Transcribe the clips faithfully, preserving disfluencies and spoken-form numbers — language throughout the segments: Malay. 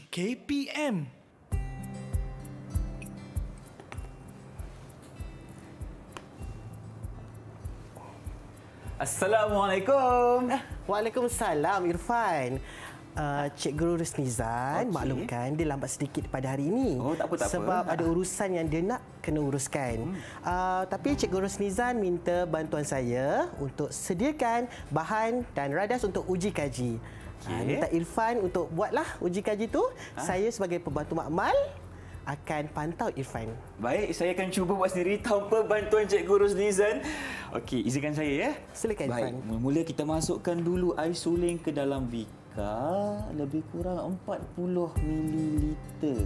K P M. Assalamualaikum. Waalaikumsalam Irfan. Uh, Cik Guru Rusnizan Okey. maklumkan dia lambat sedikit pada hari ini. Oh, tak apa, tak sebab apa. ada urusan yang dia nak kena uruskan. Hmm. Uh, tapi Cik Guru Rusnizan minta bantuan saya untuk sediakan bahan dan radas untuk uji kaji. Okay. Uh, minta Irfan untuk buatlah uji kaji tu. Ha? Saya sebagai pembantu makmal akan pantau Irfan. Baik, saya akan cuba buat sendiri tanpa bantuan Cikgu Rusnizan. Okey, izinkan saya ya. Silakan Baik, Irfan. mula-mula kita masukkan dulu air suling ke dalam bika lebih kurang empat puluh mililiter.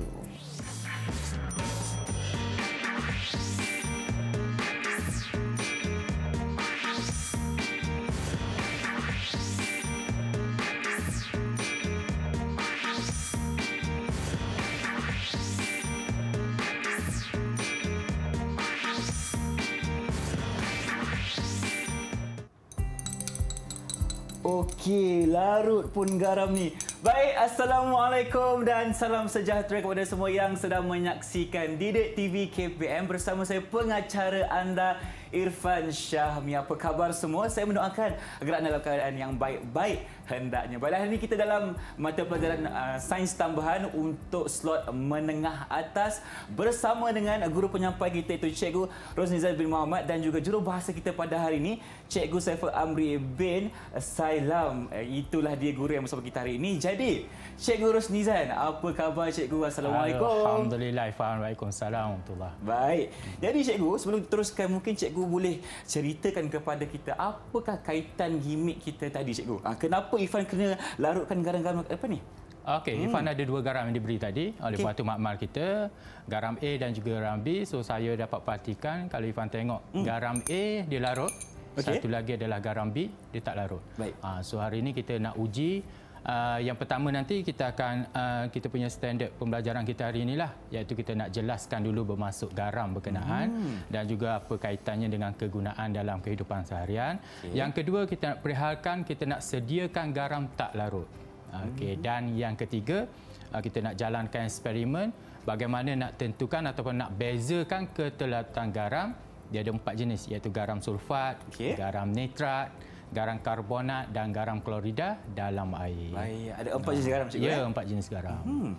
Okey, larut pun garam ni. Baik, Assalamualaikum dan salam sejahtera kepada semua yang sedang menyaksikan Didik T V K P M bersama saya pengacara anda Irfan Syahmi. Apa khabar semua? Saya mendoakan agar anda dalam keadaan yang baik-baik hendaknya. Baiklah, hari ini kita dalam mata pelajaran uh, sains tambahan untuk slot menengah atas bersama dengan guru penyampai kita iaitu Cikgu Rusnizan bin Muhammad dan juga jurubahasa kita pada hari ini Cikgu Saiful Amri bin Sailam. Itulah dia guru yang bersama kita hari ini. Jadi, Cikgu Rusnizan, apa khabar Cikgu? Assalamualaikum. Alhamdulillah, Irfan. Waalaikumsalam warahmatullahi. Baik. Jadi Cikgu, sebelum teruskan mungkin Cikgu boleh ceritakan kepada kita apakah kaitan gimmick kita tadi Cikgu? Ha, kenapa Irfan kena larutkan garam-garam apa ni? Okey, hmm. Irfan ada dua garam yang diberi tadi oleh okay. pembantu makmal kita, garam A dan juga garam B. So saya dapat perhatikan kalau Irfan tengok hmm. garam A dia larut, okay. satu lagi adalah garam B dia tak larut. Baik. Ha, so hari ini kita nak uji. Uh, yang pertama nanti kita akan uh, kita punya standard pembelajaran kita hari inilah, iaitu kita nak jelaskan dulu bermasuk garam berkenaan hmm. dan juga apa kaitannya dengan kegunaan dalam kehidupan seharian. Okay. Yang kedua kita nak perihalkan kita nak sediakan garam tak larut. Okey, hmm. dan yang ketiga uh, kita nak jalankan eksperimen bagaimana nak tentukan ataupun nak bezakan ketelatan garam. Dia ada empat jenis iaitu garam sulfat, okay. garam nitrat, garam karbonat dan garam klorida dalam air. Baik, ada empat jenis garam Cikgu? Ya, empat jenis garam. Hmm.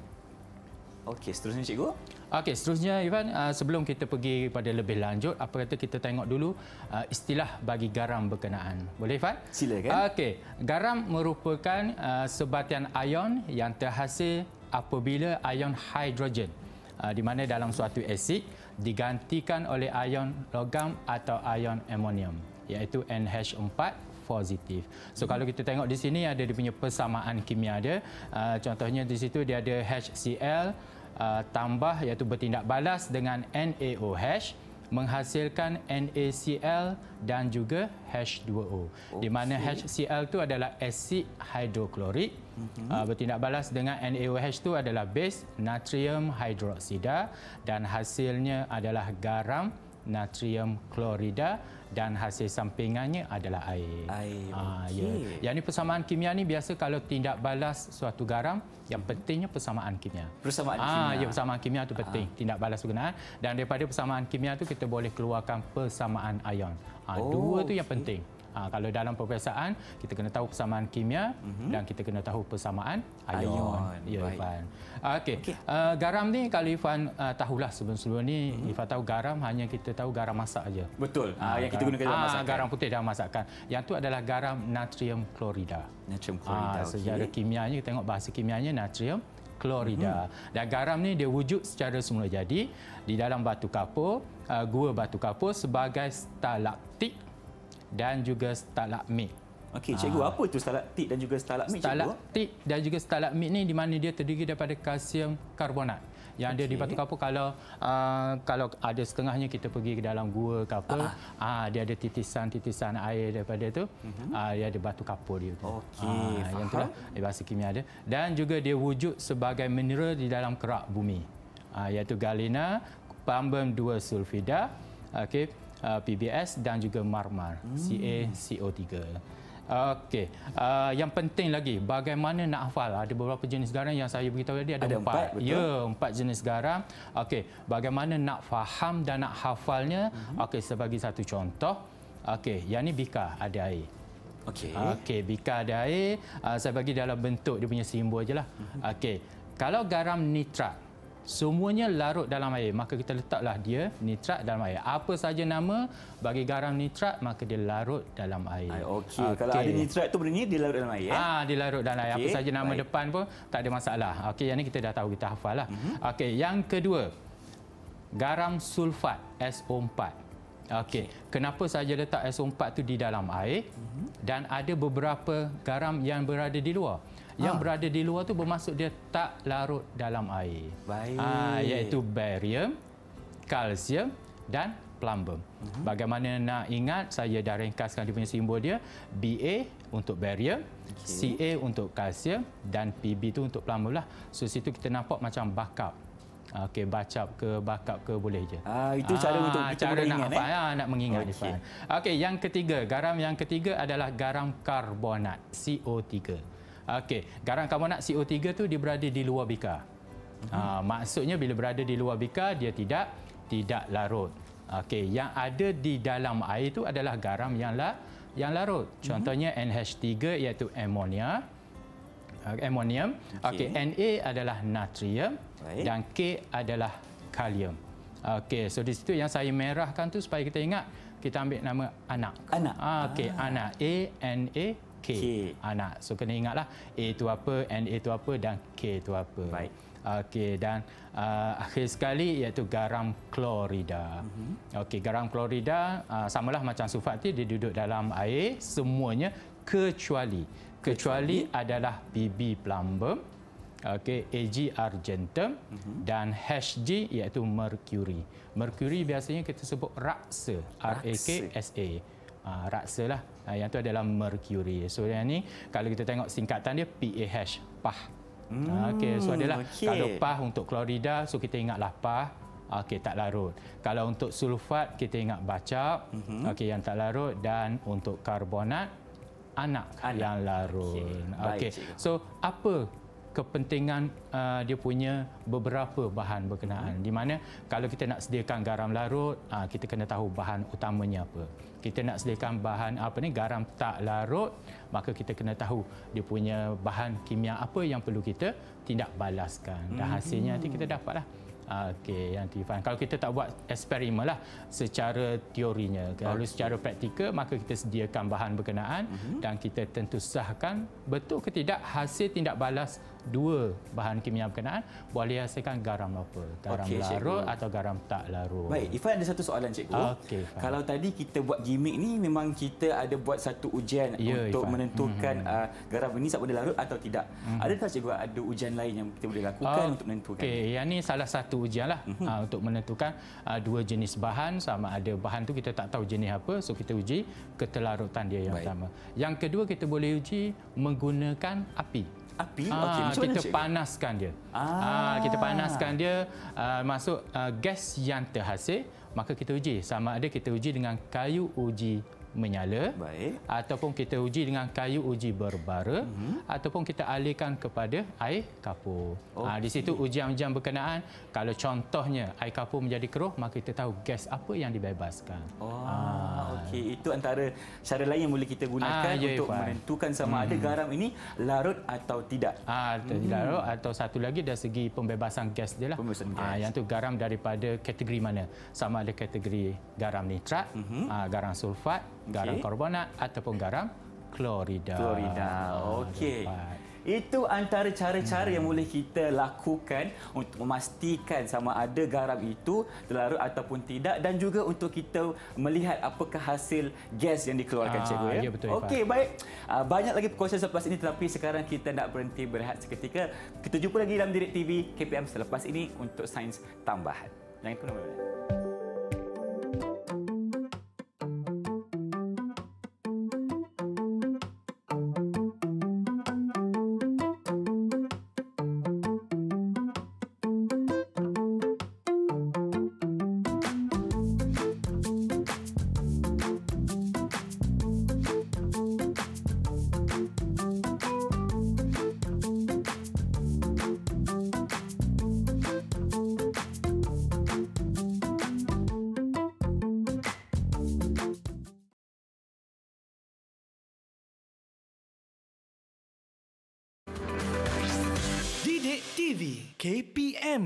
Okey, seterusnya Cikgu? Okey, seterusnya Irfan, uh, sebelum kita pergi pada lebih lanjut, apa kata kita tengok dulu uh, istilah bagi garam berkenaan. Boleh Irfan? Silakan. Okey, garam merupakan uh, sebatian ion yang terhasil apabila ion hidrogen uh, di mana dalam suatu asid digantikan oleh ion logam atau ion amonium iaitu N H empat positif. So hmm. kalau kita tengok di sini ada dia punya persamaan kimia dia. Uh, contohnya di situ dia ada H C l uh, tambah iaitu bertindak balas dengan N A O H menghasilkan N A C L dan juga H dua O. Okay. Di mana H C l itu adalah asid hidroklorik. Mm-hmm. uh, bertindak balas dengan N A O H itu adalah base natrium hidroksida dan hasilnya adalah garam natrium klorida dan hasil sampingannya adalah air. Air. Ah, okay. ya. Yang ini persamaan kimia ni biasa kalau tindak balas suatu garam, yang pentingnya persamaan kimia. Persamaan ah, kimia. Ya, persamaan kimia itu penting. Ah. Tindak balas berkenaan dan daripada persamaan kimia itu kita boleh keluarkan persamaan ion. Ah, oh, dua tu yang penting. Ha, kalau dalam peperiksaan kita kena tahu persamaan kimia mm-hmm. dan kita kena tahu persamaan ion. ion. Ya, Irfan. Okey. Okay. Uh, garam ni kalau Irfan uh, tahulah sebelum-sebelum ni mm-hmm. Irfan tahu garam hanya kita tahu garam masak aja. Betul. Ha, ha, yang garam, kita gunakan dalam ha, masakan. Garam putih dalam masakan. Yang tu adalah garam natrium klorida. Natrium klorida. Ha, sejarah okay. kimianya kita tengok bahasa kimianya natrium klorida. Mm-hmm. Dan garam ni dia wujud secara semula jadi di dalam batu kapur, uh, gua batu kapur sebagai stalaktit dan juga stalagmit. Okey, Cikgu, ha. apa itu stalaktit dan juga stalagmit, Cikgu? Stalaktit dan juga stalagmit ni di mana dia terdiri daripada kalsium karbonat. Yang okay. ada di batu kapur, kalau uh, kalau ada setengahnya kita pergi ke dalam gua kapur, ah. uh, dia ada titisan-titisan air daripada tu, uh-huh. uh, dia ada batu kapur dia. Okey, uh, yang itulah bahasa kimia dia. Dan juga dia wujud sebagai mineral di dalam kerak bumi. Uh, iaitu galena, pambem dua sulfida, okey. P B S dan juga marmar, hmm. C A C O tiga. Okey, uh, yang penting lagi bagaimana nak hafal. Ada beberapa jenis garam yang saya beritahu tadi ada, ada empat. empat betul? Ya, empat jenis garam. Okey, bagaimana nak faham dan nak hafalnya? Uh-huh. Okey, sebagai satu contoh. Okey, yang ni bika ada air. Okey. Okey, bika ada air. Uh, saya bagi dalam bentuk dia punya simbol ajalah. Uh-huh. Okey, kalau garam nitrat semuanya larut dalam air, maka kita letaklah dia nitrat dalam air. Apa saja nama bagi garam nitrat, maka dia larut dalam air. Okey, okay. Kalau ada nitrat tu bernyanyi dia larut dalam air. Ah, dia larut dalam air. Okay. Apa saja nama Baik. depan pun tak ada masalah. Okey, yang ni kita dah tahu, kita hafal lah. Mm-hmm. Okey, yang kedua, garam sulfat S O empat. Okey, kenapa saja letak S O empat tu di dalam air? Mm-hmm. Dan ada beberapa garam yang berada di luar. Yang ha. berada di luar tu bermaksud dia tak larut dalam air. Baik. Ha, iaitu barium, kalsium dan plumbum. Uh-huh. Bagaimana nak ingat, saya dah ringkaskan dia punya simbol dia. B A untuk barium, okay. C A untuk kalsium dan P B tu untuk plumbum lah. So situ kita nampak macam backup. Okey, backup ke backup ke boleh je. Ah, itu cara ah, untuk kita cara nak ingat, hafal, eh? ya, nak mengingat okay. dia. Okey, yang ketiga, garam yang ketiga adalah garam karbonat C O tiga. Okey, garam karbonat C O tiga tu dia berada di luar bika. Uh-huh. Ha, maksudnya bila berada di luar bika dia tidak tidak larut. Okey, yang ada di dalam air tu adalah garam yang la, yang larut. Contohnya uh-huh. N H tiga iaitu amonia. Uh, amonium. Okey, okay. N A adalah natrium. Baik. Dan K adalah kalium. Okey, so di situ yang saya merahkan tu supaya kita ingat, kita ambil nama anak. Anak. Ah, okey, ah. anak. A N A K. K. Anak. So kena ingatlah A itu apa, N A itu apa dan K itu apa. Baik. Okey, dan uh, akhir sekali iaitu garam klorida. Uh-huh. Okey, garam klorida uh, samalah macam sulfat dia duduk dalam air semuanya kecuali kecuali, kecuali adalah P B plumbum, okey, A G argentum uh-huh. dan H G iaitu mercury. Mercury biasanya kita sebut raksa, R A K S A. Uh, raksa lah. Uh, yang tu adalah mercury. So yang ni kalau kita tengok singkatan dia P A H, pah. Hmm, uh, okey, so adalah okay. Kalau pah untuk klorida, so kita ingatlah pah. Okey, tak larut. Kalau untuk sulfat kita ingat backup, uh-huh. okey, yang tak larut, dan untuk karbonat anak, anak. yang larut. Okey. Okay. So apa kepentingan uh, dia punya beberapa bahan berkenaan, di mana kalau kita nak sediakan garam larut, uh, kita kena tahu bahan utamanya apa. Kita nak sediakan bahan apa ni garam tak larut, maka kita kena tahu dia punya bahan kimia apa yang perlu kita tindak balaskan, dan hasilnya nanti kita dapatlah. Okey, yang Tifan. Kalau kita tak buat eksperimen lah secara teorinya, kalau okay. secara praktikal maka kita sediakan bahan berkenaan uh-huh. dan kita tentu sahkan betul ke tidak hasil tindak balas dua bahan kimia berkenaan boleh hasilkan garam apa, garam okay, larut cikgu. atau garam tak larut. Baik, Ifan ada satu soalan cikgu. Okay, kalau tadi kita buat gimmick ni memang kita ada buat satu ujian yeah, untuk Ifan. menentukan mm-hmm. uh, garam ini sama ada larut atau tidak. Mm-hmm. Adakah cikgu ada ujian lain yang kita boleh lakukan uh, untuk menentukan? Okey, yang ni salah satu ujian lah mm-hmm. uh, untuk menentukan uh, dua jenis bahan, sama ada bahan tu kita tak tahu jenis apa, so kita uji ketelarutan dia yang Baik. pertama. Yang kedua kita boleh uji menggunakan api. Api? Ah, okay. Macam kita mana, panaskan dia. Ah. Ah, kita panaskan dia, uh, masuk uh, gas yang terhasil, maka kita uji sama ada kita uji dengan kayu uji menyala, Baik. ataupun kita uji dengan kayu uji berbara, mm-hmm. ataupun kita alihkan kepada air kapur. Okay. Ha, di situ ujian-ujian berkenaan, kalau contohnya air kapur menjadi keruh, maka kita tahu gas apa yang dibebaskan. Oh, ha. Okey, itu antara cara lain yang boleh kita gunakan ah, ya, untuk Ifan. menentukan sama hmm. ada garam ini larut atau tidak. Ah, hmm. larut, atau satu lagi dari segi pembebasan gas dia lah. Pembebasan gas. Ah, yang tu garam daripada kategori mana? Sama ada kategori garam nitrat, mm-hmm. ah, garam sulfat, garam okay. karbonat ataupun garam klorida. Klorida. Okey. Itu antara cara-cara hmm. yang boleh kita lakukan untuk memastikan sama ada garam itu terlarut ataupun tidak, dan juga untuk kita melihat apakah hasil gas yang dikeluarkan, ah, cikgu ya. Ya, betul. Okey, baik. Uh, banyak lagi perkongsian selepas ini, tetapi sekarang kita nak berhenti berehat seketika. Kita jumpa lagi dalam Direct T V K P M selepas ini untuk Sains Tambahan. Jangan ke mana-mana. T V K P M.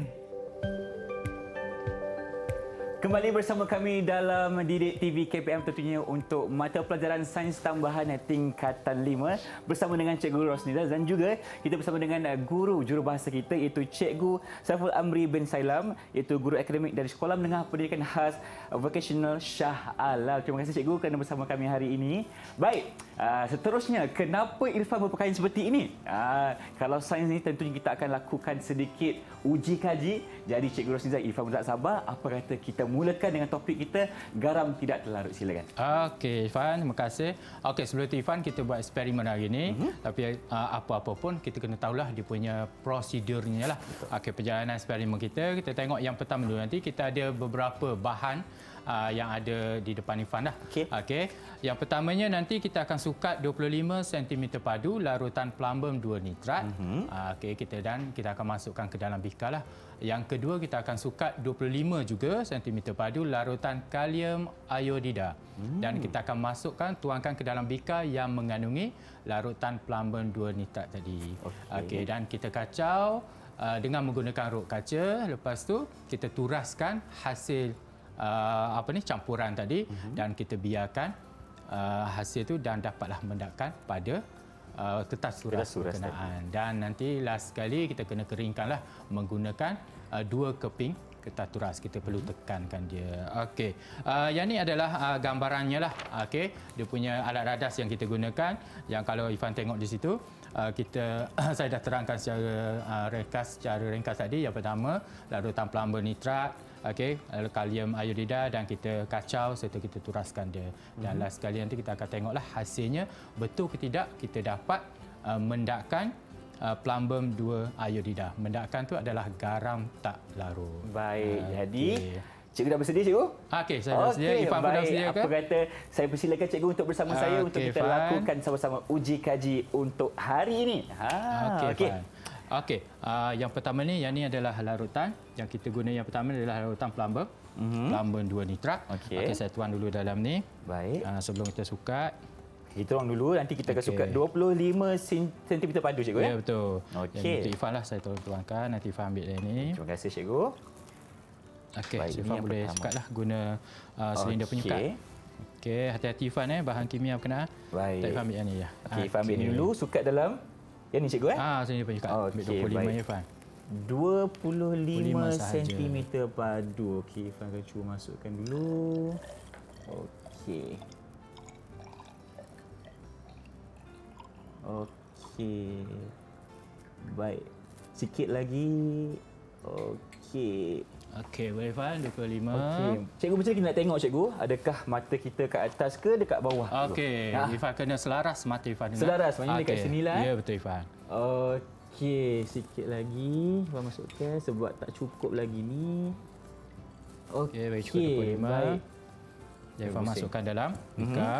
Kembali bersama kami dalam Didik T V K P M tentunya untuk mata pelajaran Sains Tambahan tingkatan lima bersama dengan Cikgu Rosnida dan juga kita bersama dengan guru jurubahasa kita iaitu Cikgu Saiful Amri bin Sailam iaitu guru akademik dari Sekolah Menengah Pendidikan Khas Vocational Shah Alam. Terima kasih Cikgu kerana bersama kami hari ini. Baik, seterusnya kenapa Irfan berpakaian seperti ini? Kalau sains ini tentunya kita akan lakukan sedikit uji kaji. Jadi Cikgu Rosnida, Irfan pun tak sabar. Apa kata kita mulakan dengan topik kita, garam tidak terlarut. Silakan. Okey, Irfan, terima kasih. Okey, sebelum itu Irfan, kita buat eksperimen hari ini. Mm-hmm. Tapi uh, apa-apa pun kita kena tahulah dia punya prosedurnya lah. Okey, perjalanan eksperimen kita, kita tengok yang pertama dulu. Nanti kita ada beberapa bahan uh, yang ada di depan Irfan dah. Okey. Okey. Yang pertamanya nanti kita akan sukat dua puluh lima sentimeter padu larutan plumbum dua nitrat. Mm-hmm. Uh, Okey, kita dan kita akan masukkan ke dalam bikar lah. Yang kedua, kita akan sukat dua puluh lima juga sentimeter padu larutan kalium iodida. Hmm. Dan kita akan masukkan, tuangkan ke dalam bikar yang mengandungi larutan plumbum dua nitrat tadi. Okey, okay, dan kita kacau uh, dengan menggunakan rok kaca. Lepas tu, kita turaskan hasil uh, apa ni campuran tadi. Hmm. Dan kita biarkan uh, hasil tu dan dapatlah mendapatkan pada Uh, kertas surat berkenaan. Dan nanti last sekali kita kena keringkanlah menggunakan uh, dua keping kertas turas. Kita perlu tekankan dia. Okey. Uh, yang ni adalah uh, gambarannya lah. Okey. Dia punya alat radas yang kita gunakan. Yang kalau Irfan tengok di situ, uh, kita saya dah terangkan secara uh, ringkas, secara ringkas tadi. Yang pertama, larutan plumbum nitrat. Okey, lalu kalium iodida dan kita kacau serta kita turaskan dia. Dan mm-hmm. last sekali nanti kita akan tengoklah hasilnya betul ke tidak kita dapat uh, mendakkan uh, plumbum dua iodida. Mendakkan tu adalah garam tak larut. Baik, uh, jadi okay. Cikgu dah bersedia, Cikgu? Okey, saya dah bersedia. Okay, Irfan pun dah bersedia ke? Apa kata saya persilakan Cikgu untuk bersama uh, saya okay, untuk kita Irfan. lakukan sama-sama uji kaji untuk hari ini. Ha, okey. Okay. Okey, uh, yang pertama ni, yang ni adalah larutan. Yang kita guna yang pertama adalah larutan plumbum. Mm-hmm. Plumbum dua nitrat. Okey, okay, saya tuang dulu dalam ni. Baik. Uh, sebelum kita sukat. Kita tuang dulu, nanti kita akan okay. sukat dua puluh lima sentimeter padu, Cikgu. Ya, betul. Okey. Untuk Irfan lah saya tuangkan. Nanti Irfan ambil yang ni. Terima kasih, Cikgu. Okey, Irfan boleh sukatlah guna uh, silinder okay. penyukat. Okey, hati-hati Irfan eh, bahan kimia berkenaan. Baik. Irfan ambil yang ni ya. Okey, Irfan ambil ni dulu, sukat dalam yang ni, Cikgu eh? Ah, silinder penyukat. Okay, ambil dua puluh lima ya, Irfan. dua puluh lima sentimeter padu. Okey, Irfan akan cuba masukkan dulu. Okey. Okey. Baik. Sikit lagi. Okey. Okey, boleh Irfan, dua puluh lima. Okey. Cikgu macam mana nak tengok, Cikgu? Adakah mata kita kat atas ke dekat bawah? Okey, ha? Irfan kena selaras mata Irfan dengan. Selaras, maknanya okay. dekat sini lah. Ya, betul Irfan. Okey, sikit lagi. Irfan masukkan sebab tak cukup lagi ni. Okey, okay, baik, cukup dua puluh lima. Baik. Irfan masukkan dalam bikar.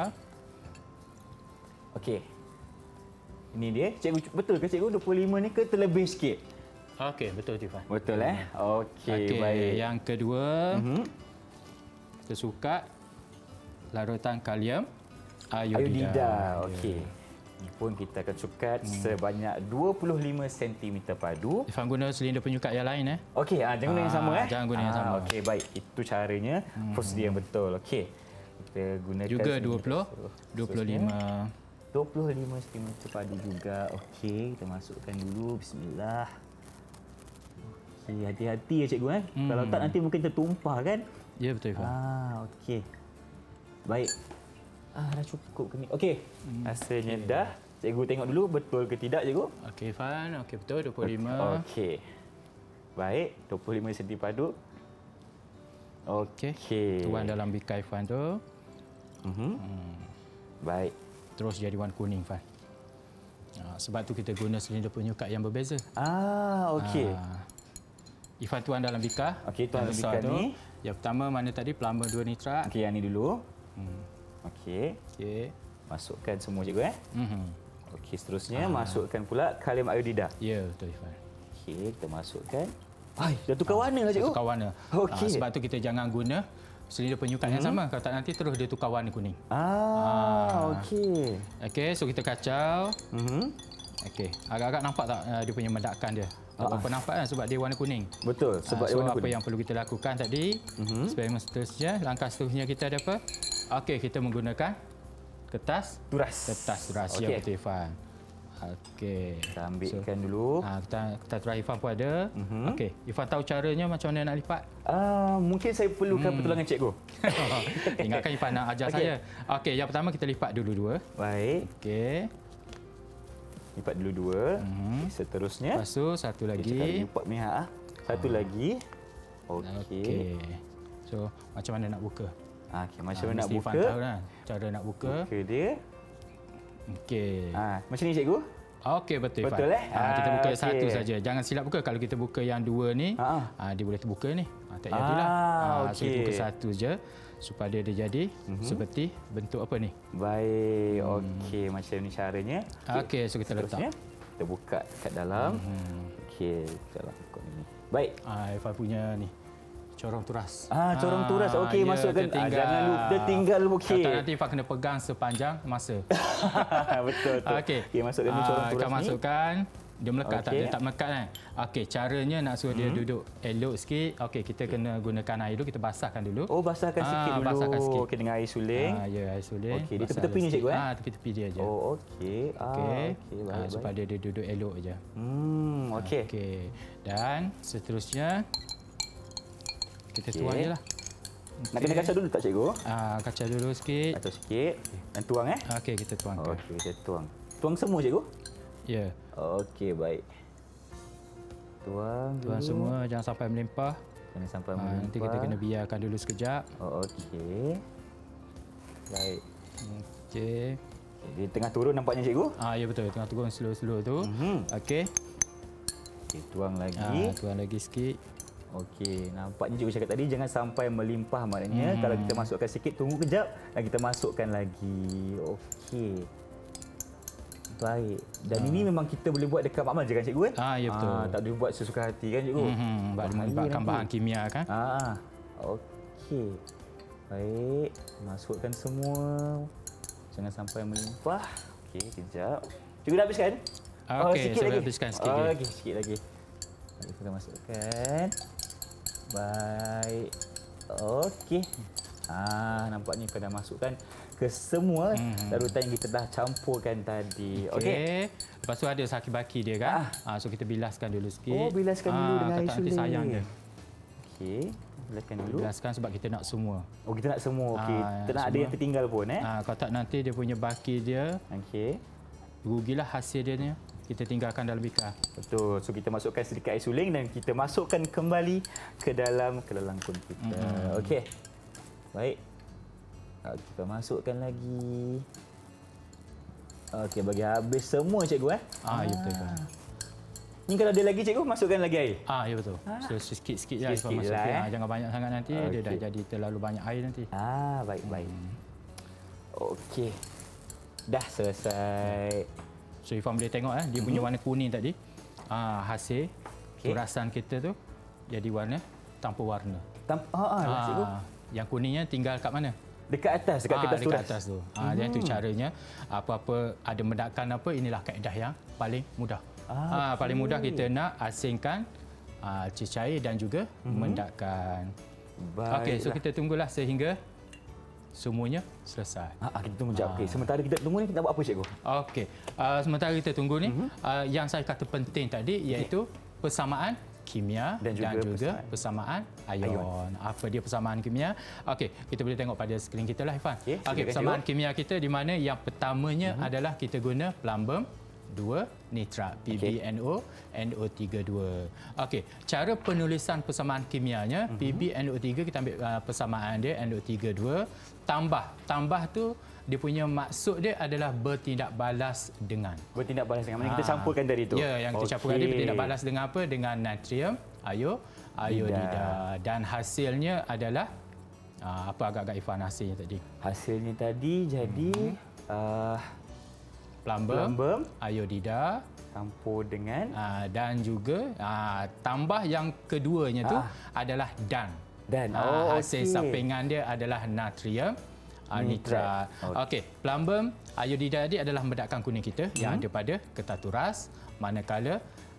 Mm-hmm. Okey. Ini dia. Cikgu, betul ke Cikgu dua puluh lima ni ke terlebih sikit? Okey, betul Irfan. Betul eh? Okey, okay, baik. Yang kedua, mm-hmm. kita sukat larutan kalium iodida. Iodida, okey. Ini pun kita akan sukat hmm. sebanyak dua puluh lima sentimeter padu. Irfan guna silinder penyukat yang lain eh. Okey, ah, jangan guna yang sama eh. Jangan guna yang sama. Okey, baik. Itu caranya, hmm. prosedur yang betul. Okey. Kita gunakan juga dua puluh, dua puluh lima. dua puluh lima sentimeter padu juga. Okey, kita masukkan dulu. Bismillah. Okey, hati-hati ya Cikgu eh. Hmm. Kalau tak nanti mungkin tertumpah kan? Ya, betul Irfan. Ah, okey. Baik. Ah, dah cukup ke ni? Okey. Hmm. Rasanya okay. dah. Cikgu tengok dulu betul ke tidak, Cikgu? Okey, Irfan. Okey, betul dua puluh lima. Okey. Baik, dua puluh lima sentimeter padu. Okey. Okay. Tuang dalam bikar Irfan tu. Mhm. Hmm. Baik. Terus jadi warna kuning, Irfan. Sebab tu kita guna silinder penyukat yang berbeza. Ah, okey. Ah. Irfan tuang dalam bikar. Okey, tuang dalam bikar ni. Yang pertama mana tadi? Plumbum dua nitrat. Okey, yang ni dulu. Hmm. Okey. Okey. Masukkan semua Cikgu eh. Mhm. Okey, seterusnya ah. masukkan pula kalium iodida. Ya, betul Irfan. Okey, kita masukkan. Ai, dah tukar warna lah Cikgu. Tukar warna. Okey. Ah, sebab tu kita jangan guna silinder penyukat hmm. yang sama. Kalau tak nanti terus dia tukar warna kuning. Ah, ah. okey. Okey, so kita kacau. Mhm. Okey, agak-agak nampak tak uh, dia punya mendakkan dia? Tak berapa nampak kan sebab dia warna kuning. Betul, sebab Ah, dia so warna apa kuning. yang perlu kita lakukan tadi, Mhm. eksperimen seterusnya, langkah seterusnya kita ada apa? Okey, kita menggunakan kertas Turas. kertas turas. Okey. Ya, betul Irfan. Okey. Kita ambilkan So, dulu. Ah, kita kertas turas Irfan pun ada. Mhm. Okey, Irfan tahu caranya macam mana nak lipat? Ah, mungkin saya perlukan Hmm. pertolongan cikgu. Ingatkan Irfan nak ajar Okey. saya. Okey, yang pertama kita lipat dulu dua. Baik, Okey. lipat dulu dua. Mhm. Seterusnya. Lepas tu satu Kita cakap lagi. lipat pihak. ah. Satu lagi. Okey. Okey. So, macam mana nak buka? Ah, okay, macam Ah, mana nak mesti Irfan buka? tahu kan cara nak buka. Buka dia. Okey. Ah, macam ni cikgu? Okey, betul Irfan. Betul, eh? Ah, kita buka Ah, satu okey. saja. Jangan silap buka. Kalau kita buka yang dua ni, Ah. ah, dia boleh terbuka ni. Ah, tak jadilah. Ah, So, kita buka okey. satu je supaya dia jadi Mhm. seperti bentuk apa ni? Baik, okey, macam ni caranya. Okey, so kita Seterusnya, letak. kita buka kat dalam. Hmm. Okey, dalam kot ini. Baik. Ah, Irfan punya ni. Corong turas. Ah, corong turas. Okey, ya, masukkan. Ah, tertinggal. jangan lupa tertinggal. Okey. Kalau tak nanti Irfan kena pegang sepanjang masa. Betul tu. Okey. Okey, masukkan ni corong Ah, turas Akan ni. masukkan. Dia melekat tak? Okey. Dia tak melekat kan? Okey, caranya nak suruh dia duduk elok sikit. Okey, kita kena gunakan air dulu. Kita basahkan dulu. Oh, basahkan Ah, sikit dulu. basahkan sikit. Okey, dengan air suling. Ah, ya, air suling. Okey, di Basah tepi-tepi ni, sikit. cikgu, eh? Ah, tepi-tepi dia je. Oh, okey. Ah, Okey. okey, Ah, baik, supaya baik. dia duduk elok aja. Hmm, okey. Okey. Dan seterusnya kita Okey. tuang je lah. Nak kena kacau dulu tak cikgu? Ah, kacau dulu sikit. Kacau sikit. Dan tuang eh? Okey, kita tuangkan. Okey, kita tuang. Tuang semua cikgu? Ya. Okey, baik. Tuang dulu. Tuang semua, jangan sampai melimpah. Jangan sampai Ah, melimpah. nanti kita kena biarkan dulu sekejap. Oh, okey. Baik. Okey. Dia tengah turun nampaknya cikgu? Ah, ya betul. Tengah turun slow-slow tu. Mhm. Okey. Okey, tuang lagi. Ah, tuang lagi sikit. Okey, nampaknya cikgu cakap tadi jangan sampai melimpah, maknanya Hmm. kalau kita masukkan sikit tunggu kejap dan kita masukkan lagi. Okey. Baik. Dan Ah. ini memang kita boleh buat dekat makmal je kan cikgu kan? Ah, ya betul. Ah, tak boleh buat sesuka hati kan cikgu? Hmm, sebab dia Bahaya melibatkan nanti. bahan kimia kan. Ah, okey. Baik, masukkan semua. Jangan sampai melimpah. Okey, kejap. Cikgu dah habiskan? Ah, okey, saya habiskan sikit oh, dia. Okey, sikit lagi. Baik, kita masukkan. Baik. Okey. Ah, nampaknya kita dah masukkan ke semua Mhm. larutan yang kita dah campurkan tadi. Okey. Okey. Lepas tu ada saki-baki dia kan. Ah. so kita bilaskan dulu sikit. Oh, bilaskan dulu dengan air kata nanti suling. sayang dia. Okey, bilaskan dulu. Bilaskan sebab kita nak semua. Oh, kita nak semua. Okey. Ah, Kita nak ada semua. yang tertinggal pun eh. Ah, kalau tak nanti dia punya baki dia Okey. rugilah hasil dia ni. Kita tinggalkan dalam bika. Betul. So kita masukkan sedikit air suling dan kita masukkan kembali ke dalam ke dalam kun kita. Mhm. Okey. Baik. Ah, kita masukkan lagi. Okey, bagi habis semua cikgu eh. Ah, ya betul. Kan. Ni kalau ada lagi cikgu masukkan lagi air. Ah, ya betul. So sikit-sikit je Sikit-sikit Irfan lah, masukkan. eh. Ah, jangan banyak sangat nanti dia dah Okey. jadi terlalu banyak air nanti. Ah, baik baik. Okey. Dah selesai. So Irfan boleh tengok eh dia punya warna kuning tadi. Ah, hasil Okey. turasan kita tu jadi warna tanpa warna. Tamp ah, ah, lah, cikgu. Ah, yang kuningnya tinggal kat mana? Dekat atas, dekat Ah, kertas dekat turas. atas tu. Ah, hmm. Itu caranya. Apa-apa ada mendakan apa, inilah kaedah yang paling mudah. Ah, Ah, paling mudah kita nak asingkan ah, cecair dan juga Mhm. mendakan. Baiklah. Okey, so kita tunggulah sehingga semuanya selesai. Ah, ah, kita tunggu jap. Okey, sementara kita tunggu ni kita buat apa cikgu? Okey, uh, sementara kita tunggu ni, uh, yang saya kata penting tadi iaitu persamaan kimia Dan dan juga juga, persamaan ion. ion. Apa dia persamaan kimia? Okey, kita boleh tengok pada skrin kita lah Irfan. Okey, Okey, silakan, persamaan cikgu. kimia kita di mana yang pertamanya adalah kita guna plumbum dua nitrat P B N O N O tiga dua. Okey, cara penulisan persamaan kimianya P B N O tiga kita ambil uh, persamaan dia N O tiga dua tambah. Tambah tu dia punya maksud dia adalah bertindak balas dengan. Bertindak balas dengan mana kita Ah. campurkan tadi tu. Ya, yang kita Okey. campurkan tadi bertindak balas dengan apa? Dengan natrium, ayo, iodida. Dan hasilnya adalah ah, apa agak-agak Irfan hasilnya tadi? Hasilnya tadi jadi uh, Plumbum, plumbum iodida campur dengan ah, dan juga ah, tambah yang keduanya tu Ah. adalah dan. dan. Ah, Oh, hasil okey. sampingan dia adalah natrium, ah, Nitrat. nitrat. Okey, plumbum iodida tadi adalah mendakan kuning kita hmm. yang ada pada kertas turas, manakala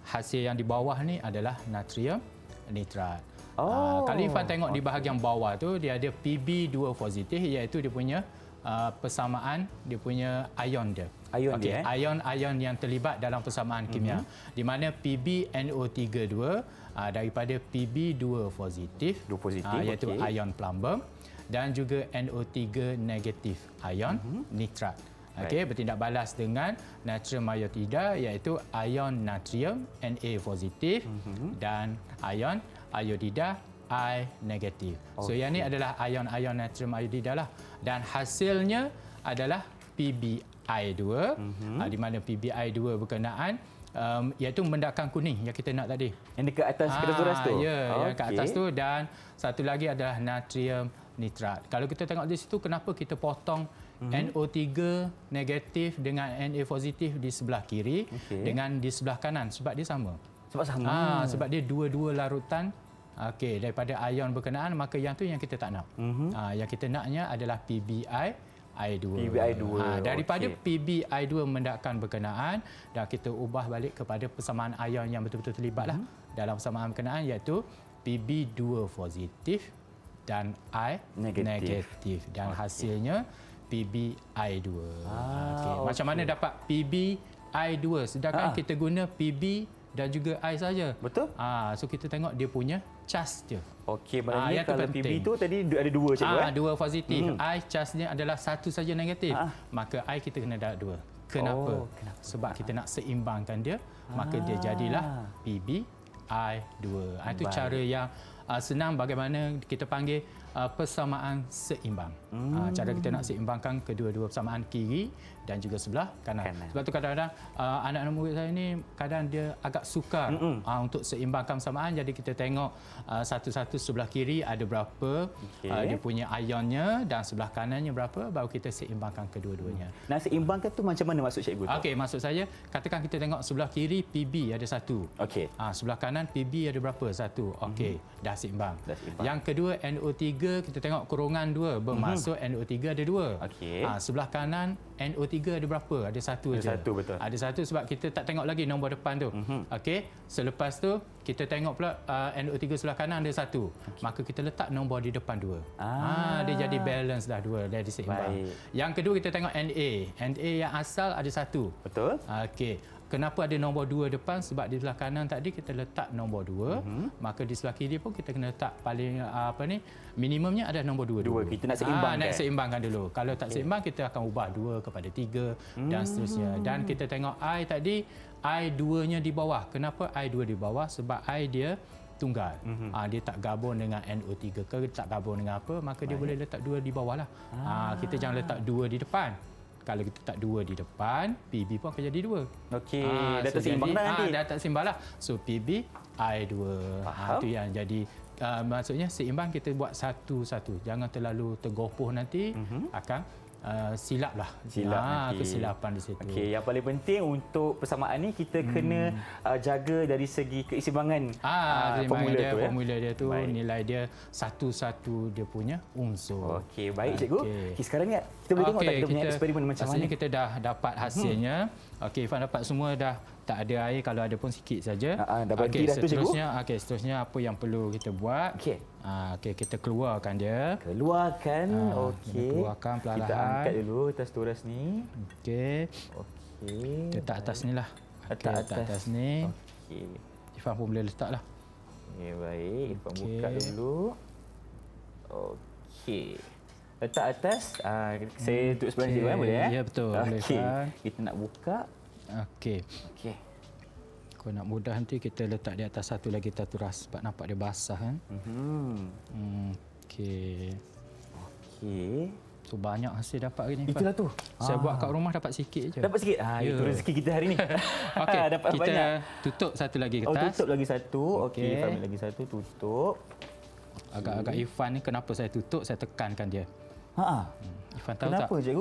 hasil yang di bawah ni adalah natrium nitrat. Oh. Uh, kalau Irfan tengok di bahagian bawah tu dia ada P B dua positif, iaitu dia punya uh, persamaan dia punya ion dia. Ion okay. dia eh? Ion-ion yang terlibat dalam persamaan kimia. Mm-hmm. Di mana P B N O tiga dua uh, daripada P B dua positif, dua positif uh, iaitu okay. ion plumbum, dan juga N O tiga negatif ion mm-hmm. nitrat. Okey, right. bertindak balas dengan natrium iodida iaitu ion natrium Na positif mm-hmm. dan ion iodida I negatif. Okay. So yang ni adalah ion-ion natrium iodida lah, dan hasilnya adalah P B I dua mm-hmm. di mana P B I dua berkenaan um, iaitu mendakan kuning yang kita nak tadi. Yang dekat atas kertas turas tu. Ya, okay. yang kat atas tu, dan satu lagi adalah natrium nitrat. Kalau kita tengok di situ, kenapa kita potong mm-hmm. N O tiga negatif dengan Na positif di sebelah kiri okay. dengan di sebelah kanan? Sebab dia sama. Sebab sama. Ah, sebab dia dua-dua larutan okey daripada ion berkenaan, maka yang tu yang kita tak nak. Mm-hmm. Ah, yang kita naknya adalah P B I I dua. P B I dua. Ha, daripada okay. P B I dua mendakkan berkenaan, dan kita ubah balik kepada persamaan ion yang betul-betul terlibatlah mm-hmm. dalam persamaan berkenaan, iaitu P B dua positif dan I negatif, negatif. Dan okay. hasilnya P B I dua. Ah, okay. Macam okay. mana dapat P B I dua sedangkan ah. kita guna P B dan juga I saja? Betul. Ah, so kita tengok dia punya charge je. Okey, maknanya ah, kalau P B tu tadi ada dua cikgu ah, eh? Dua positif. Hmm. I charge-nya adalah satu saja negatif. Ah. Maka I kita kena dapat dua. Kenapa? Oh, kenapa? Sebab kita nak seimbangkan dia, ah. maka dia jadilah P B I dua. Ah, itu cara yang uh, senang bagaimana kita panggil uh, persamaan seimbang. Hmm. Uh, cara kita nak seimbangkan kedua-dua persamaan kiri dan juga sebelah kanan. kanan. Sebab tu kadang-kadang uh, anak-anak murid saya ni kadang dia agak sukar uh, untuk seimbangkan persamaan. Jadi kita tengok uh, satu-satu sebelah kiri ada berapa okay. uh, dia punya ionnya, dan sebelah kanannya berapa, baru kita seimbangkan kedua-duanya. Nah, seimbangkan tu macam mana maksud cikgu tu? Okey, maksud saya katakan kita tengok sebelah kiri P B ada satu. Okey. Uh, sebelah kanan P B ada berapa? Satu. Okey, mm-hmm. dah seimbang. Dah seimbang. Yang kedua N O tiga kita tengok kurungan dua, bermaksud mm-hmm. N O tiga ada dua. Okey. Uh, sebelah kanan N O tiga ada berapa? Ada satu ada je. Satu, betul. Ada satu sebab kita tak tengok lagi nombor depan tu. Mm-hmm. Okey. Selepas tu kita tengok pula uh, N O tiga sebelah kanan ada satu. Okay. Maka kita letak nombor di depan dua. Ah, ah dia jadi balance dah dua, dia seimbang. Baik. Yang kedua kita tengok Na. Na yang asal ada satu. Betul. Okey. Kenapa ada nombor dua depan? Sebab di sebelah kanan tadi kita letak nombor dua, mm-hmm. maka di sebelah kiri pun kita kena letak paling apa ni, minimumnya ada nombor dua. Dua, kita nak seimbangkan. Ah, nak seimbangkan dulu. Kalau tak okay. seimbang, kita akan ubah dua kepada tiga mm-hmm. dan seterusnya. Dan kita tengok I tadi, I dua-nya di bawah. Kenapa I dua di bawah? Sebab I dia tunggal. Mm-hmm. Ah, dia tak gabung dengan N O tiga ke, tak gabung dengan apa, maka dia Baik. boleh letak dua di bawah lah. Ah. Ah, kita jangan letak dua di depan. Kalau kita tak dua di depan, P B pun akan jadi dua. Okey, ah, dah so terseimbang dah nanti. Ah, dah tak seimbang lah. So P B I dua. Ah, itu yang jadi uh, maksudnya seimbang, kita buat satu-satu. Jangan terlalu tergopoh nanti, mm-hmm. akan uh, silap lah. Silap ah, nanti. Kesilapan di situ. Okey, yang paling penting untuk persamaan ni kita hmm. kena uh, jaga dari segi keseimbangan ah, uh, formula dia, tu. Formula ya? dia tu, baik. Nilai dia satu-satu dia punya unsur. Okey, baik cikgu. Okay. Okay, sekarang ni kita boleh tengok okay, tak kita punya eksperimen macam mana? Kita dah dapat hasilnya. Hmm. Okey, Irfan dapat semua dah. Tak ada air, kalau ada pun sikit saja. Ah, dah berhenti okay, dah tu cikgu. Seterusnya, okey, seterusnya apa yang perlu kita buat? Okey. Ah, okey, kita keluarkan dia. Keluarkan. Ah, okey. Keluarkan perlahan. Kita angkat dulu atas turas ni. Okey. Okey. Letak atas ni lah. Letak okay, atas. Letak atas ni. Okey. Irfan pun boleh letak lah. Okey, baik. Irfan okay. buka dulu. Okey. Letak atas. Ah, saya duduk sebelah cikgu, okay. boleh eh? Ya, betul. Okey. Kita nak buka. Okey. Okey. Kalau nak mudah nanti kita letak di atas satu lagi taturas sebab nampak dia basah kan. Mhm. Hmm, okey. Okey. Tu banyak hasil dapat hari ni. Itulah tu. Saya ah. buat kat rumah dapat sikit je. Dapat sikit. Ha, ya. Itu rezeki kita hari ni. Okey. dapat kita banyak. Tutup satu lagi kertas. Oh, tutup lagi satu. Okey, okay. Ambil lagi satu, tutup. Agak-agak Irfan ni kenapa saya tutup, saya tekankan dia. Ha. Hmm. Irfan tahu Kenapa, tak? cikgu?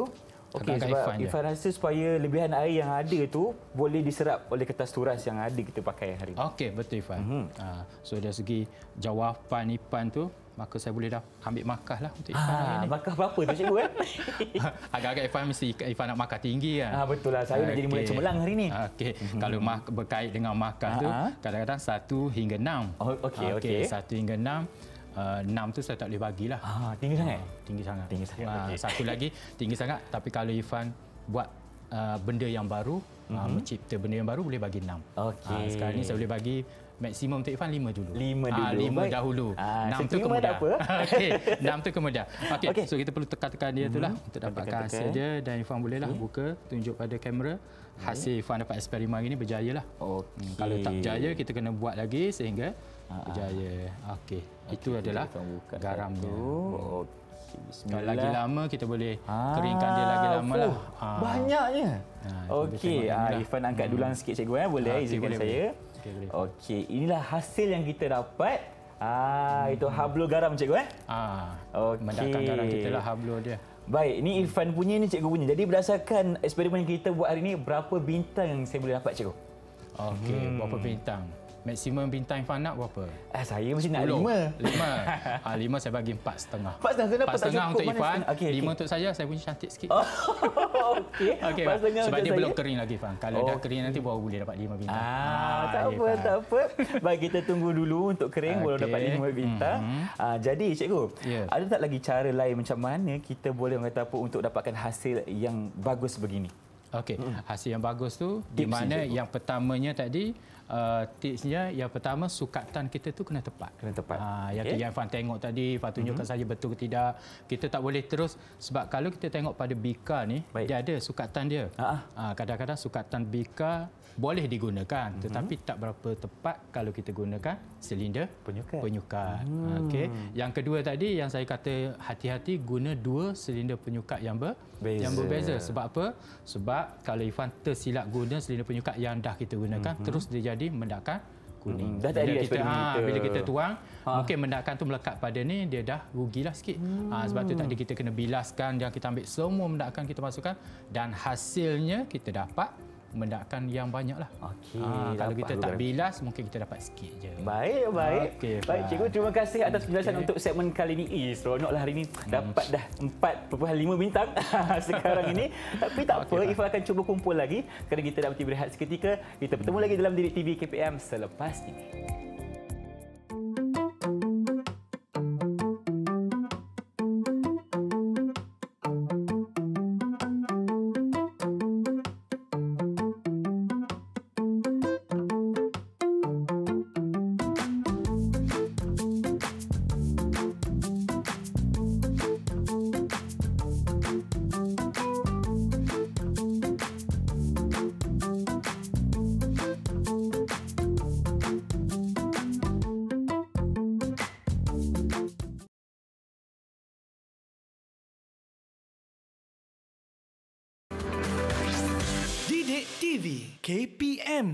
Okey, Agak-agak sebab Irfan je. Irfan rasa supaya lebihan air yang ada tu boleh diserap oleh kertas turas yang ada kita pakai hari ini. Okey, betul Ifan. Mhm. Ha, so dari segi jawapan Ifan tu, maka saya boleh dah ambil markah lah untuk Ifan hari Ah, ni. markah berapa tu cikgu eh? Agak-agak Ifan mesti Ifan nak markah tinggi kan. Ah, betul lah. Saya nak jadi murid Okey. cemerlang hari ni. Okey, kalau mark, berkait dengan markah tu, Ah, ah. kadang-kadang satu hingga enam. Oh, okey, okey. satu hingga enam. Uh, enam tu saya tak boleh bagilah. Ah, tinggi sangat. Tinggi sangat. Tinggi sangat, Ah, okey. Satu lagi tinggi sangat, tapi kalau Ifan buat uh, benda yang baru, mm-hmm. uh, mencipta benda yang baru, boleh bagi enam. Okey. Ah, sekarang ni saya boleh bagi maksimum untuk Ifan lima dulu. Lima Ah, dulu. lima Baik. dahulu. Ah, enam tu seterima kemudian. tak apa. Okey, enam tu kemudian. Okey, Okey. so kita perlu tekan-tekan dia tu lah untuk dapatkan Tekan-tekan. hasil dia, dan Ifan bolehlah buka, tunjuk pada kamera. Hasil Ifan dapat eksperimen hari ni berjaya lah. Okey. Hmm, kalau tak berjaya, kita kena buat lagi sehingga Ah, ah. berjaya. Okey, itu Okey, adalah Irfan buka garamnya. satu. Okey, bismillah. Kalau lagi lama kita boleh Ah, keringkan dia lagi lama lah. fuh, Ah. Banyaknya. Ah, Okey, boleh tengok ah, ni lah. Irfan angkat dulang sikit cikgu eh. Boleh Ah, eh, okey, izinkan boleh, saya. boleh. Okey, boleh. Okey, inilah hasil yang kita dapat. Ah, itu hablo garam cikgu eh. Ah, Okey. mendapatkan garam kita lah hablo dia. Baik, ni Irfan punya ni cikgu punya. Jadi berdasarkan eksperimen yang kita buat hari ni, berapa bintang yang saya boleh dapat cikgu? Okey, hmm. berapa bintang? Maksimum bintang Irfan nak berapa? Ah, saya mesti nak sepuluh. lima. Lima. Ah, lima saya bagi empat setengah. Empat setengah, kenapa Empat tak setengah cukup? untuk Mana Irfan, setengah? Okey, lima okey. untuk saya, saya punya cantik sikit. Oh, okey. Okey, Empat Pak. setengah Sebab untuk dia saya. belum kering lagi, Fan. Kalau dah Oh. kering nanti baru boleh dapat lima bintang. Ah, tak ya, apa, Fan. tak apa. Baik, kita tunggu dulu untuk kering baru Okey. dapat lima bintang. Mhm. Ah, jadi, cikgu, Ya. ada tak lagi cara lain macam mana kita boleh mengata apa untuk dapatkan hasil yang bagus begini? Okey, hasil yang bagus tu di Tips mana ni, cikgu. yang pertamanya tadi uh, tipsnya yang pertama sukatan kita tu kena tepat. Kena tepat. Ha, yang Okey. okay. yang Fan tengok tadi, Fan tunjukkan mm-hmm. saja betul ke tidak. Kita tak boleh terus sebab kalau kita tengok pada bika ni, Baik. dia ada sukatan dia. Ha-ha. Ha, kadang-kadang sukatan bika boleh digunakan mm-hmm. tetapi tak berapa tepat kalau kita gunakan silinder Penyukat. penyukat. Hmm. Okey. Yang kedua tadi yang saya kata hati-hati guna dua silinder penyukat yang ber Beza. yang berbeza. Sebab apa? Sebab kalau Irfan tersilap guna silinder penyukat yang dah kita gunakan Mhm. terus dia jadi mendakan kuning. Mhm. Dah tak ada bila kita, eksperimen ha, kita. bila kita tuang, Ha. mungkin mendakan tu melekat pada ni dia dah rugilah sikit. Ha, sebab tu tadi kita kena bilaskan dan kita ambil semua mendakan kita masukkan dan hasilnya kita dapat mendakan yang banyaklah. Okey, Ha, kalau dapat kita tu tak garam. bilas mungkin kita dapat sikit je. Baik, baik. Okey, baik, Fan. cikgu, terima kasih atas penjelasan Okey. untuk segmen kali ini. Eh, seronoklah hari ini. Dapat dah empat perpuluhan lima bintang sekarang ini. Tapi tak apa, Okey, Fan. Ifan akan cuba kumpul lagi kerana kita dah berhenti berehat seketika. Kita bertemu lagi dalam Didik T V K P M selepas ini. Didik T V K P M.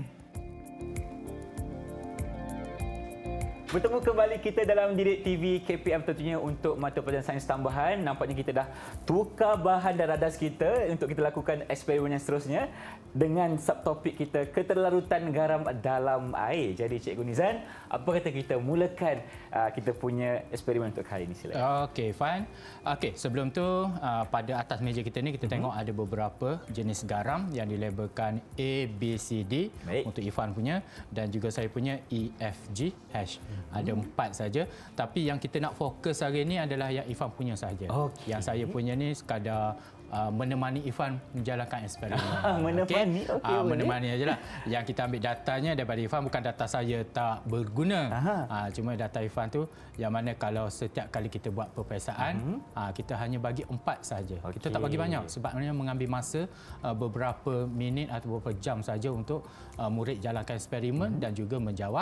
Bertemu kembali kita dalam Didik T V K P M tentunya untuk mata pelajaran sains tambahan. Nampaknya kita dah tukar bahan dan radas kita untuk kita lakukan eksperimen yang seterusnya dengan subtopik kita keterlarutan garam dalam air. Jadi Cikgu Nizan, apa kata kita mulakan uh, kita punya eksperimen untuk kali ini, silakan. Okey, Fan. Okey, sebelum tu uh, pada atas meja kita ni kita tengok ada beberapa jenis garam yang dilabelkan A, B, C, D. Baik. Untuk Irfan punya dan juga saya punya E, F, G, H. Ada empat saja. Tapi yang kita nak fokus hari ini adalah yang Irfan punya saja. Okey. Yang saya punya ni sekadar uh, menemani Irfan menjalankan eksperimen. Menemani? Okey, Ah, boleh. menemani ajalah. Yang kita ambil datanya daripada Irfan bukan data saya tak berguna. Aha. Ah, cuma data Irfan tu yang mana kalau setiap kali kita buat peperiksaan, Mhm. ah, kita hanya bagi empat saja. Okey. Kita tak bagi banyak sebabnya mengambil masa uh, beberapa minit atau beberapa jam saja untuk uh, murid jalankan eksperimen Mhm. dan juga menjawab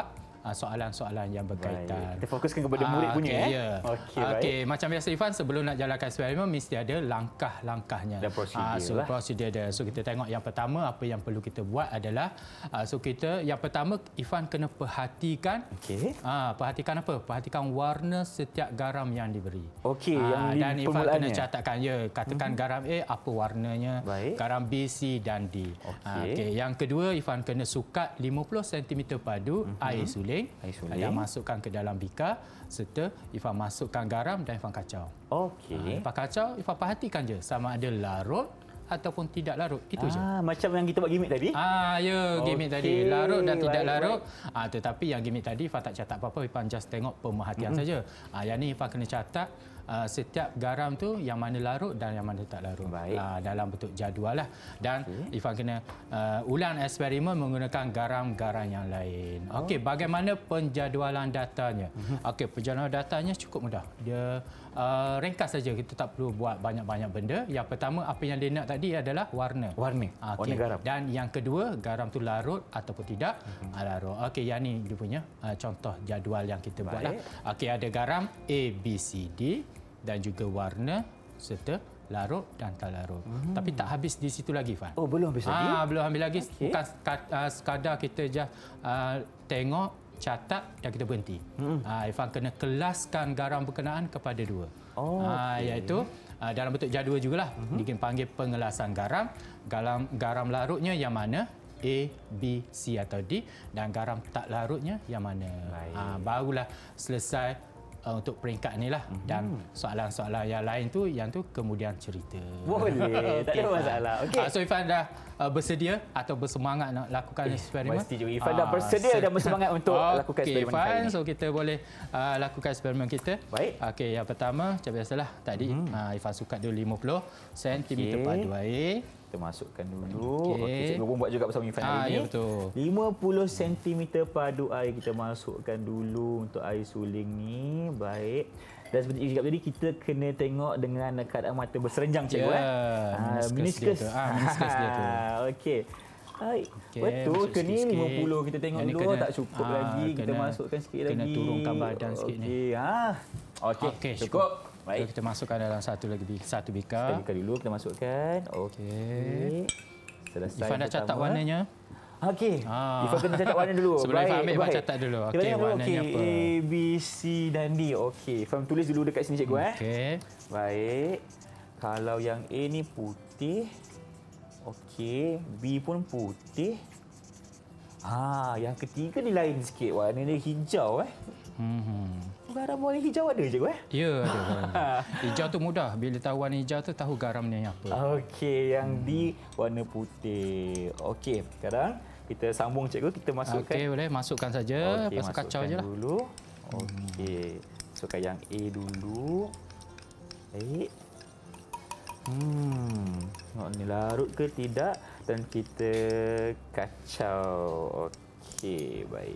uh, soalan-soalan yang berkaitan. Baik. Kita fokuskan kepada murid Ah, punya okay, eh. ya. Okey, Okey, macam biasa Ifan, sebelum nak jalankan eksperimen mesti ada langkah-langkahnya. Dan prosedur Ah, so lah. prosedur dia. So kita tengok yang pertama apa yang perlu kita buat adalah uh, so kita yang pertama Ifan kena perhatikan. Okey. Ah, perhatikan apa? Perhatikan warna setiap garam yang diberi. Okey, Ah, yang di dan Ifan permulaannya. kena catatkan ya, katakan mm-hmm. garam A apa warnanya, Baik. garam B, C dan D. Okey. Ah, okey. Yang kedua Ifan kena sukat lima puluh sentimeter padu mm-hmm. air suling. Air suling. Dan masukkan ke dalam bikar serta Ifan masukkan garam dan Ifan kacau. Okey. Ah, Ifan kacau, Ifan perhatikan je sama ada larut ataupun tidak larut. Itu je. Ah, macam yang kita buat gimmick tadi. Ah, ya, gimmick Okey, tadi. Larut dan tidak baik, larut. Ah, tetapi yang gimmick tadi, Ifan tak catat apa-apa. Ifan just tengok pemerhatian mm-hmm. saja. Ah, yang ni Ifan kena catat uh, setiap garam tu yang mana larut dan yang mana tak larut. Baik. Ah, dalam bentuk jadual lah. Dan okay. Ifan kena uh, ulang eksperimen menggunakan garam-garam yang lain. Oh. Okey, bagaimana penjadualan datanya? Mm-hmm. Okey, penjadualan datanya cukup mudah. Dia uh, ringkas saja. Kita tak perlu buat banyak-banyak benda. Yang pertama, apa yang dia nak tadi adalah warna. Warna. Ah, Warna garam. Dan yang kedua, garam tu larut ataupun tidak. Mm-hmm. Ah, larut. Okey, yang ni dia punya uh, contoh jadual yang kita buat lah. Okey, ada garam A, B, C, D dan juga warna serta larut dan tak larut. Mm-hmm. Tapi tak habis di situ lagi, Fan. Oh, belum habis lagi? Ah, belum habis lagi. Okay. Bukan sekadar kita je uh, tengok, catat dan kita berhenti. Mm-hmm. Ah, Ifan kena kelaskan garam berkenaan kepada dua. Oh, ah, okay. Iaitu uh, dalam bentuk jadual jugalah. Mm-hmm. Dipanggil pengelasan garam. Garam garam larutnya yang mana? A, B, C atau D, dan garam tak larutnya yang mana. Ah, barulah selesai uh, untuk peringkat ni lah. Mm-hmm. Dan soalan-soalan yang lain tu, yang tu kemudian cerita. Boleh, tak ada masalah. Okey. Ah, so Ifan dah uh, bersedia atau bersemangat nak lakukan eh, eksperimen? Mesti je. Ifan dah bersedia dan bersemangat untuk okay, lakukan eksperimen Ifan, kali ini. so kita boleh uh, lakukan eksperimen kita. Baik. Okey, yang pertama, macam biasalah tadi hmm. uh, Ifan sukat dulu lima puluh sentimeter Okey. padu air. Kita masukkan dulu. Okey, Okey. cikgu pun buat juga bersama Ifan Ah, hari ini. ya, betul. lima puluh sentimeter padu air kita masukkan dulu untuk air suling ni. Baik. Dan seperti yang cakap tadi, kita kena tengok dengan keadaan mata berserenjang, cikgu. Ya, eh. meniskus dia tu. Ah, meniskus dia tu. Okey. Baik. Okey, Betul masuk ke ni sikit-sikit. lima puluh kita tengok Yang ni dulu, kena- tak cukup ah, lagi. Kita kena- masukkan sikit kena lagi. turunkan badan sikit ni. Okey. Ah. Okey, Okey, cukup. So, Baik. kita masukkan dalam satu lagi bi- satu Kita bikar. buka dulu, kita masukkan. Okey. Selesai. Ifan dah catat pertama. warnanya. Okey. Ah. Ifan kena catat warna dulu. Sebelum Ifan ambil, Ifan catat dulu. Kita Okey, tengok dulu. warnanya Okey, apa? A, B, C dan D. Okey. Ifan tulis dulu dekat sini, cikgu. eh. Okey. Baik. Kalau yang A ni putih. Okey. B pun putih. Ha, yang ketiga ni lain sikit. Warna dia hijau. eh. Hmm. Garam warna hijau ada, cikgu. eh? Ya, ada warna. Hijau tu mudah. Bila tahu warna hijau tu, tahu garamnya apa. Okey, yang D warna putih. Okey, sekarang kita sambung, cikgu. Kita masukkan. Okey, boleh. Masukkan saja. Okey, Lepas tu kacau masukkan je lah. dulu. Okey. Masukkan yang A dulu. Baik. Hmm. Tengok ni larut ke tidak. Dan kita kacau. Okey, baik.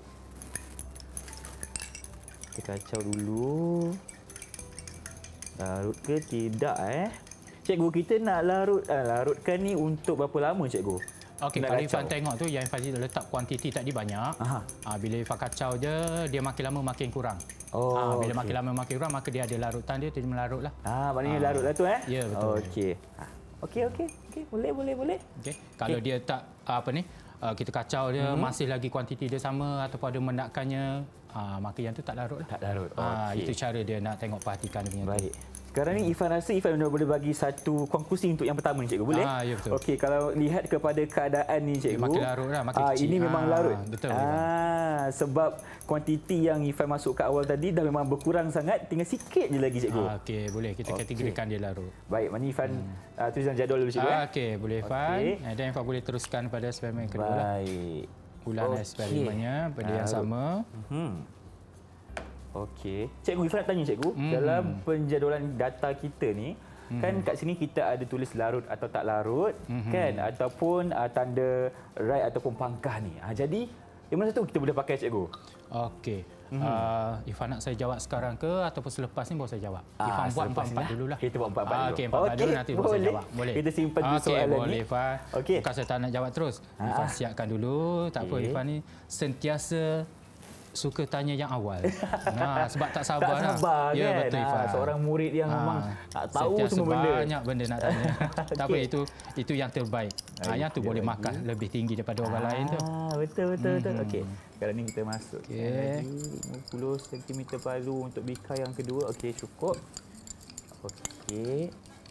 Kita kacau dulu. Larut ke tidak eh? Cikgu, kita nak larut ah, larutkan ni untuk berapa lama, cikgu? Okey, Nak kalau kacau. Ifan tengok tu, yang Ifan letak kuantiti tadi banyak. Aha. Ah, bila Ifan kacau je, dia makin lama makin kurang. Oh, Ah, bila okey. makin lama makin kurang, maka dia ada larutan dia, dia melarut lah. Ah, maknanya Ah. larut lah tu eh? Ya, betul. Okey. Ah, Okey, okey. Okey, boleh, boleh, boleh. Okay. Kalau dia tak apa ni, uh, kita kacau dia Mhm. masih lagi kuantiti dia sama ataupun ada mendakannya, uh, maka yang tu tak larut lah. Tak larut. Ah, Okey. itu cara dia nak tengok perhatikan dia punya tu. Baik. Sekarang ni Ifan rasa Ifan boleh bagi satu konklusi untuk yang pertama ni, cikgu. Boleh? Ah, ya, betul. Okey, kalau lihat kepada keadaan ni, cikgu. makin larut lah, makin ah, kecil. Ini memang Ah, larut. betul, Ah, sebab kuantiti yang Ifan masuk ke awal tadi dah memang berkurang sangat. Tinggal sikit je lagi, cikgu. Ah, okey, boleh kita Okey. kategorikan dia larut. Baik, mana Ifan hmm. uh, tulis dalam jadual dulu, cikgu. Ah, eh? okey, boleh Fan. Okey. Dan Ifan boleh teruskan pada eksperimen kedua lah. Baik. Ulang Okey. eksperimennya benda yang Larut. sama. Hmm. Okey. Cikgu, Ifan nak tanya, cikgu. Hmm. Dalam penjadualan data kita ni, hmm. kan kat sini kita ada tulis larut atau tak larut, hmm. kan? Ataupun uh, tanda right ataupun pangkah ni. Ha, jadi, yang mana satu kita boleh pakai, cikgu? Okey. Mm-hmm. Uh, Ifan nak saya jawab sekarang ke ataupun selepas ni baru saya jawab? Ah, Ifan buat selepas empat-empat ni lah. dululah. Kita buat empat-empat Ah, dulu. Okey, empat-empat Okey, dulu nanti baru saya boleh. jawab. Boleh. Kita simpan dulu Okey, soalan ni. boleh Ifan. Okey. Bukan saya tak nak jawab terus. Ah. Ifan siapkan dulu. Tak apa, Okey. Ifan ni sentiasa suka tanya yang awal. Nah, sebab tak sabar. Tak sabar lah. Ya, kan? betul, Ha, Ifan. seorang murid yang Ha, memang tak tahu sentiasa semua benda. banyak benda nak tanya. Tak apa, itu itu yang terbaik. Ha, yang tu Okey boleh lagi. markah lebih tinggi daripada orang lain tu. Ah, betul betul betul. Okey. Sekarang ni kita masuk Okey. lagi lima puluh sentimeter palu untuk bika yang kedua. Okey, cukup. Okey.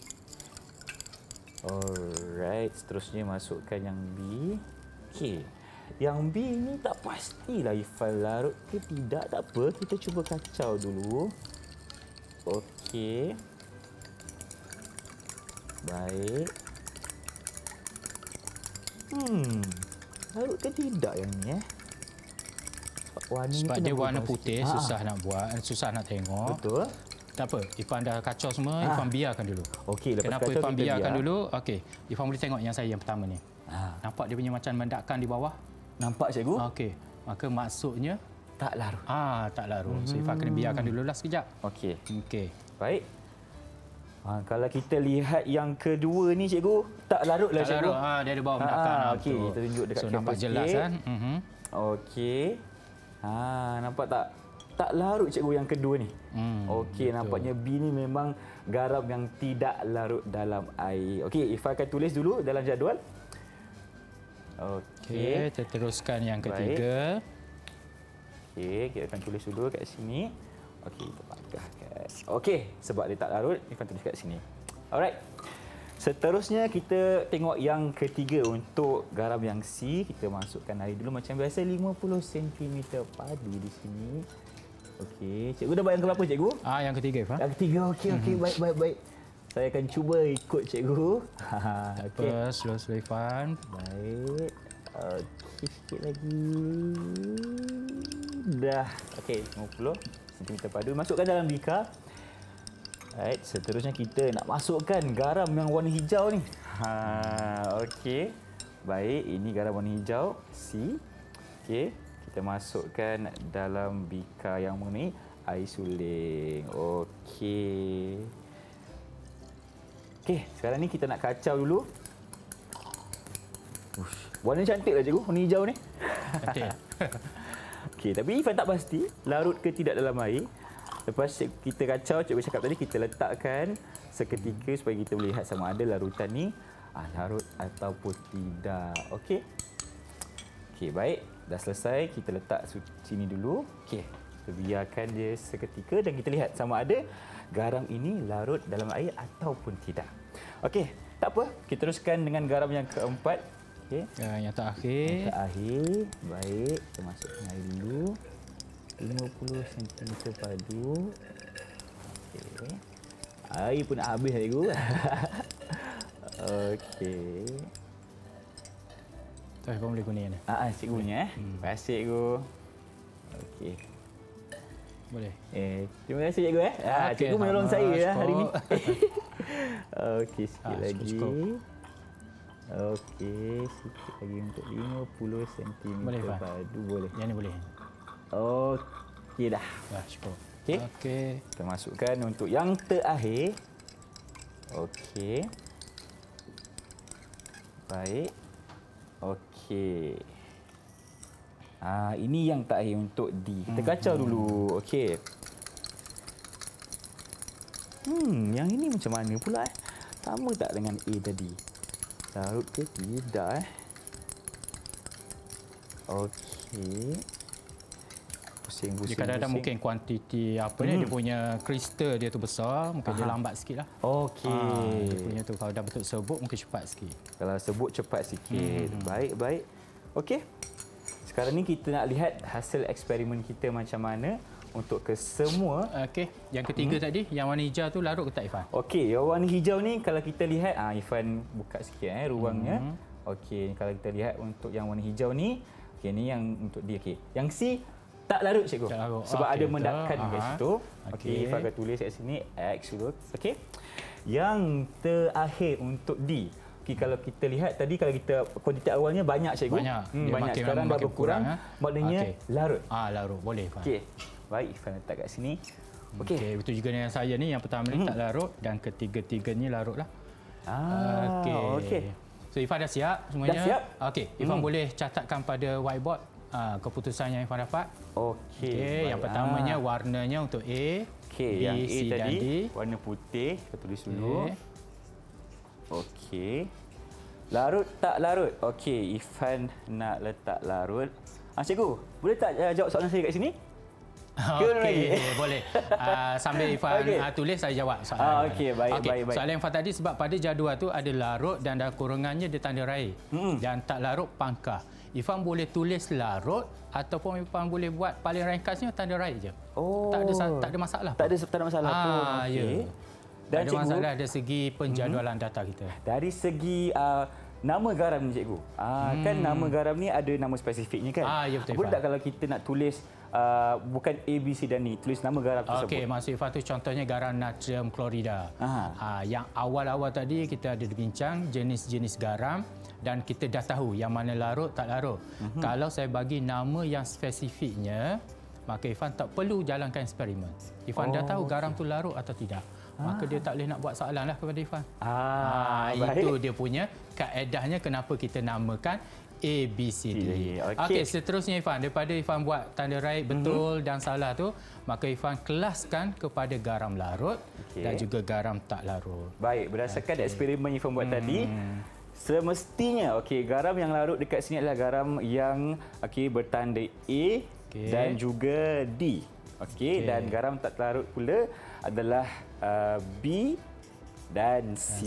Alright, seterusnya masukkan yang B. Okey. Yang B ni tak pastilah Ifan larut ke tidak. Tak apa, kita cuba kacau dulu. Okey. Baik. Hmm. Larut ke tidak yang ni eh? Warna Sebab ni dia kena warna berubah putih, sikit. susah nak buat, susah nak tengok. Betul. Tak apa, Ifan dah kacau semua, Ah. Ifan biarkan dulu. Okey, lepas Kenapa kacau Ifan kita biarkan biar. dulu? Okey, Ifan boleh tengok yang saya yang pertama ni. Ha. Nampak dia punya macam mendakan di bawah? Nampak cikgu? Okey, maka maksudnya Tak larut. ah tak larut. So Ifan kena biarkan dulu lah sekejap. Okey. Okey. Baik. Ha, kalau kita lihat yang kedua ni cikgu, tak larut lah Tak cikgu. larut. Ah, dia ada bawah mendakan. Ah, ah, okey, betul. kita tunjuk dekat So kamera nampak jelas sikit. kan? Mhm. Okey. Ha, nampak tak? Tak larut cikgu yang kedua ni. Hmm, Okey, betul. nampaknya B ni memang garam yang tidak larut dalam air. Okey, Ifan akan tulis dulu dalam jadual. Okey, Okey. kita teruskan yang Baik. ketiga. Okey, kita akan tulis dulu kat sini. Okey, kita pagahkan. Okey, sebab dia tak larut, Ifan tulis kat sini. Alright. Seterusnya kita tengok yang ketiga untuk garam yang C. Kita masukkan air dulu macam biasa lima puluh sentimeter padu di sini. Okey, cikgu dah buat yang keberapa cikgu? Ah, yang ketiga, Ifan. Yang ketiga. Okey, okey, baik baik baik. Saya akan cuba ikut cikgu. Tak Okey. apa, slow-slow Ifan. Baik. Okey, sikit lagi. Dah. Okey, lima puluh sentimeter padu. Masukkan dalam bika. Right, seterusnya kita nak masukkan garam yang warna hijau ni. Ha, okey. Baik, ini garam warna hijau C. Okey, kita masukkan dalam bika yang mengenai air suling. Okey. Okey, sekarang ni kita nak kacau dulu. Ush, warna cantik lah cikgu, warna hijau ni. Cantik. Okey, tapi Ifan tak pasti larut ke tidak dalam air. Lepas kita kacau, cikgu cakap tadi, kita letakkan seketika supaya kita boleh lihat sama ada larutan ni ah, larut ataupun tidak. Okey. Okey, baik. Dah selesai, kita letak sini dulu. Okey, kita biarkan dia seketika dan kita lihat sama ada garam ini larut dalam air ataupun tidak. Okey, tak apa. Kita teruskan dengan garam yang keempat. Okey. Uh, yang terakhir. Yang terakhir. Baik, kita masukkan air dulu. lima puluh sentimeter padu. Okey. Air pun nak habis cikgu. Okey. Tu Ifan boleh guna yang ni. Ah, ah cikgunya eh. Hmm. Terima kasih cikgu. Okey. Boleh. Eh, terima kasih cikgu eh. Ah, Okey, cikgu menolong sama, saya ya hari ni. cukup. Okey, sikit Ah, lagi. cukup. Okey, sikit lagi untuk lima puluh sentimeter Boleh, Fah? padu boleh. Yang ni boleh. Okey dah. Dah cukup. Okey. Okey. Kita masukkan untuk yang terakhir. Okey. Baik. Okey. Ah, ini yang terakhir untuk D. Kita kacau dulu. Okey. Hmm, yang ini macam mana pula eh? Sama tak dengan A tadi? Larut ke tidak eh? Okey. Pusing-pusing. Dia kadang-kadang mungkin kuantiti apa ni, dia punya kristal dia tu besar, mungkin dia lambat sikit lah. Okey. Ah, dia punya tu kalau dah betul serbuk mungkin cepat sikit. Kalau sebut cepat sikit. Hmm. Baik, baik. Okey. Sekarang ni kita nak lihat hasil eksperimen kita macam mana untuk ke semua. Okey, yang ketiga hmm. tadi, yang warna hijau tu larut ke tak Ifan? Okey, yang warna hijau ni kalau kita lihat, ah Ifan buka sikit eh ruangnya. Hmm. Okey, kalau kita lihat untuk yang warna hijau ni, okey ni yang untuk dia okey. Yang C tak larut cikgu. Tak larut. Sebab Okey, ada mendakan betul. kat Aha. situ. Okey, Okey. Ifan akan tulis kat sini X dulu. Okey. Yang terakhir untuk D. Okey, kalau kita lihat tadi kalau kita kuantiti awalnya banyak cikgu. Banyak. Hmm, Dia banyak. makin Sekarang lama dah makin berkurang. kurang, ha? Maknanya Okey. larut. Ah, larut. Boleh Ifan. Okey. Baik, Ifan letak kat sini. Okey. Okey, betul juga dengan saya ni, yang pertama ni Hmm. tak larut dan ketiga-tiganya larut lah. Ah, okey. So Ifan dah siap semuanya? Dah siap. Okey, Ifan Hmm. boleh catatkan pada whiteboard uh, keputusan yang Irfan dapat. Okey. Okay, yang pertamanya warnanya untuk A, Okey, B, yang A C dan tadi D. warna putih. Kita tulis dulu. Okay. Okey. Larut tak larut? Okey, Irfan nak letak larut. Ah, cikgu, boleh tak uh, jawab soalan saya kat sini? Okey, boleh. Uh, sambil Irfan Okey. uh, tulis, saya jawab soalan. Ah, okey, baik, Okey, baik, baik. Soalan Irfan tadi sebab pada jadual tu ada larut dan dalam kurungannya dia tanda raih. Mm-mm. Dan tak larut pangkah. Irfan boleh tulis larut ataupun Irfan boleh buat paling ringkasnya tanda raih je. Oh. Tak ada tak ada masalah. Tak ada tak ada masalah ah, pun. Ya. Okey. Dan ada cikgu, masalah dari segi penjadualan data kita. Dari segi uh, nama garam ni, cikgu. Ah, hmm. Kan nama garam ni ada nama spesifiknya kan? Ah, ya, betul, Boleh Irfan. tak kalau kita nak tulis uh, bukan A, B, C dan ni, tulis nama garam tersebut? Okey, maksud Irfan tu contohnya garam natrium klorida. Ha, yang awal-awal tadi kita ada bincang jenis-jenis garam dan kita dah tahu yang mana larut tak larut. Mm-hmm. Kalau saya bagi nama yang spesifiknya, maka Irfan tak perlu jalankan eksperimen. Irfan oh, dah tahu garam tu larut atau tidak. Maka ah. dia tak boleh nak buat soalan lah kepada Irfan. Ah, ha, itu dia punya kaedahnya kenapa kita namakan A, B, C, D. Okey, okay, seterusnya Irfan, daripada Irfan buat tanda raih betul mm-hmm. dan salah tu, maka Irfan kelaskan kepada garam larut okay. dan juga garam tak larut. Baik, berdasarkan okay. eksperimen yang Irfan buat hmm. tadi, semestinya okey, garam yang larut dekat sini adalah garam yang okey bertanda A okay. dan juga D. Okey, okay. dan garam tak larut pula adalah uh, B dan C.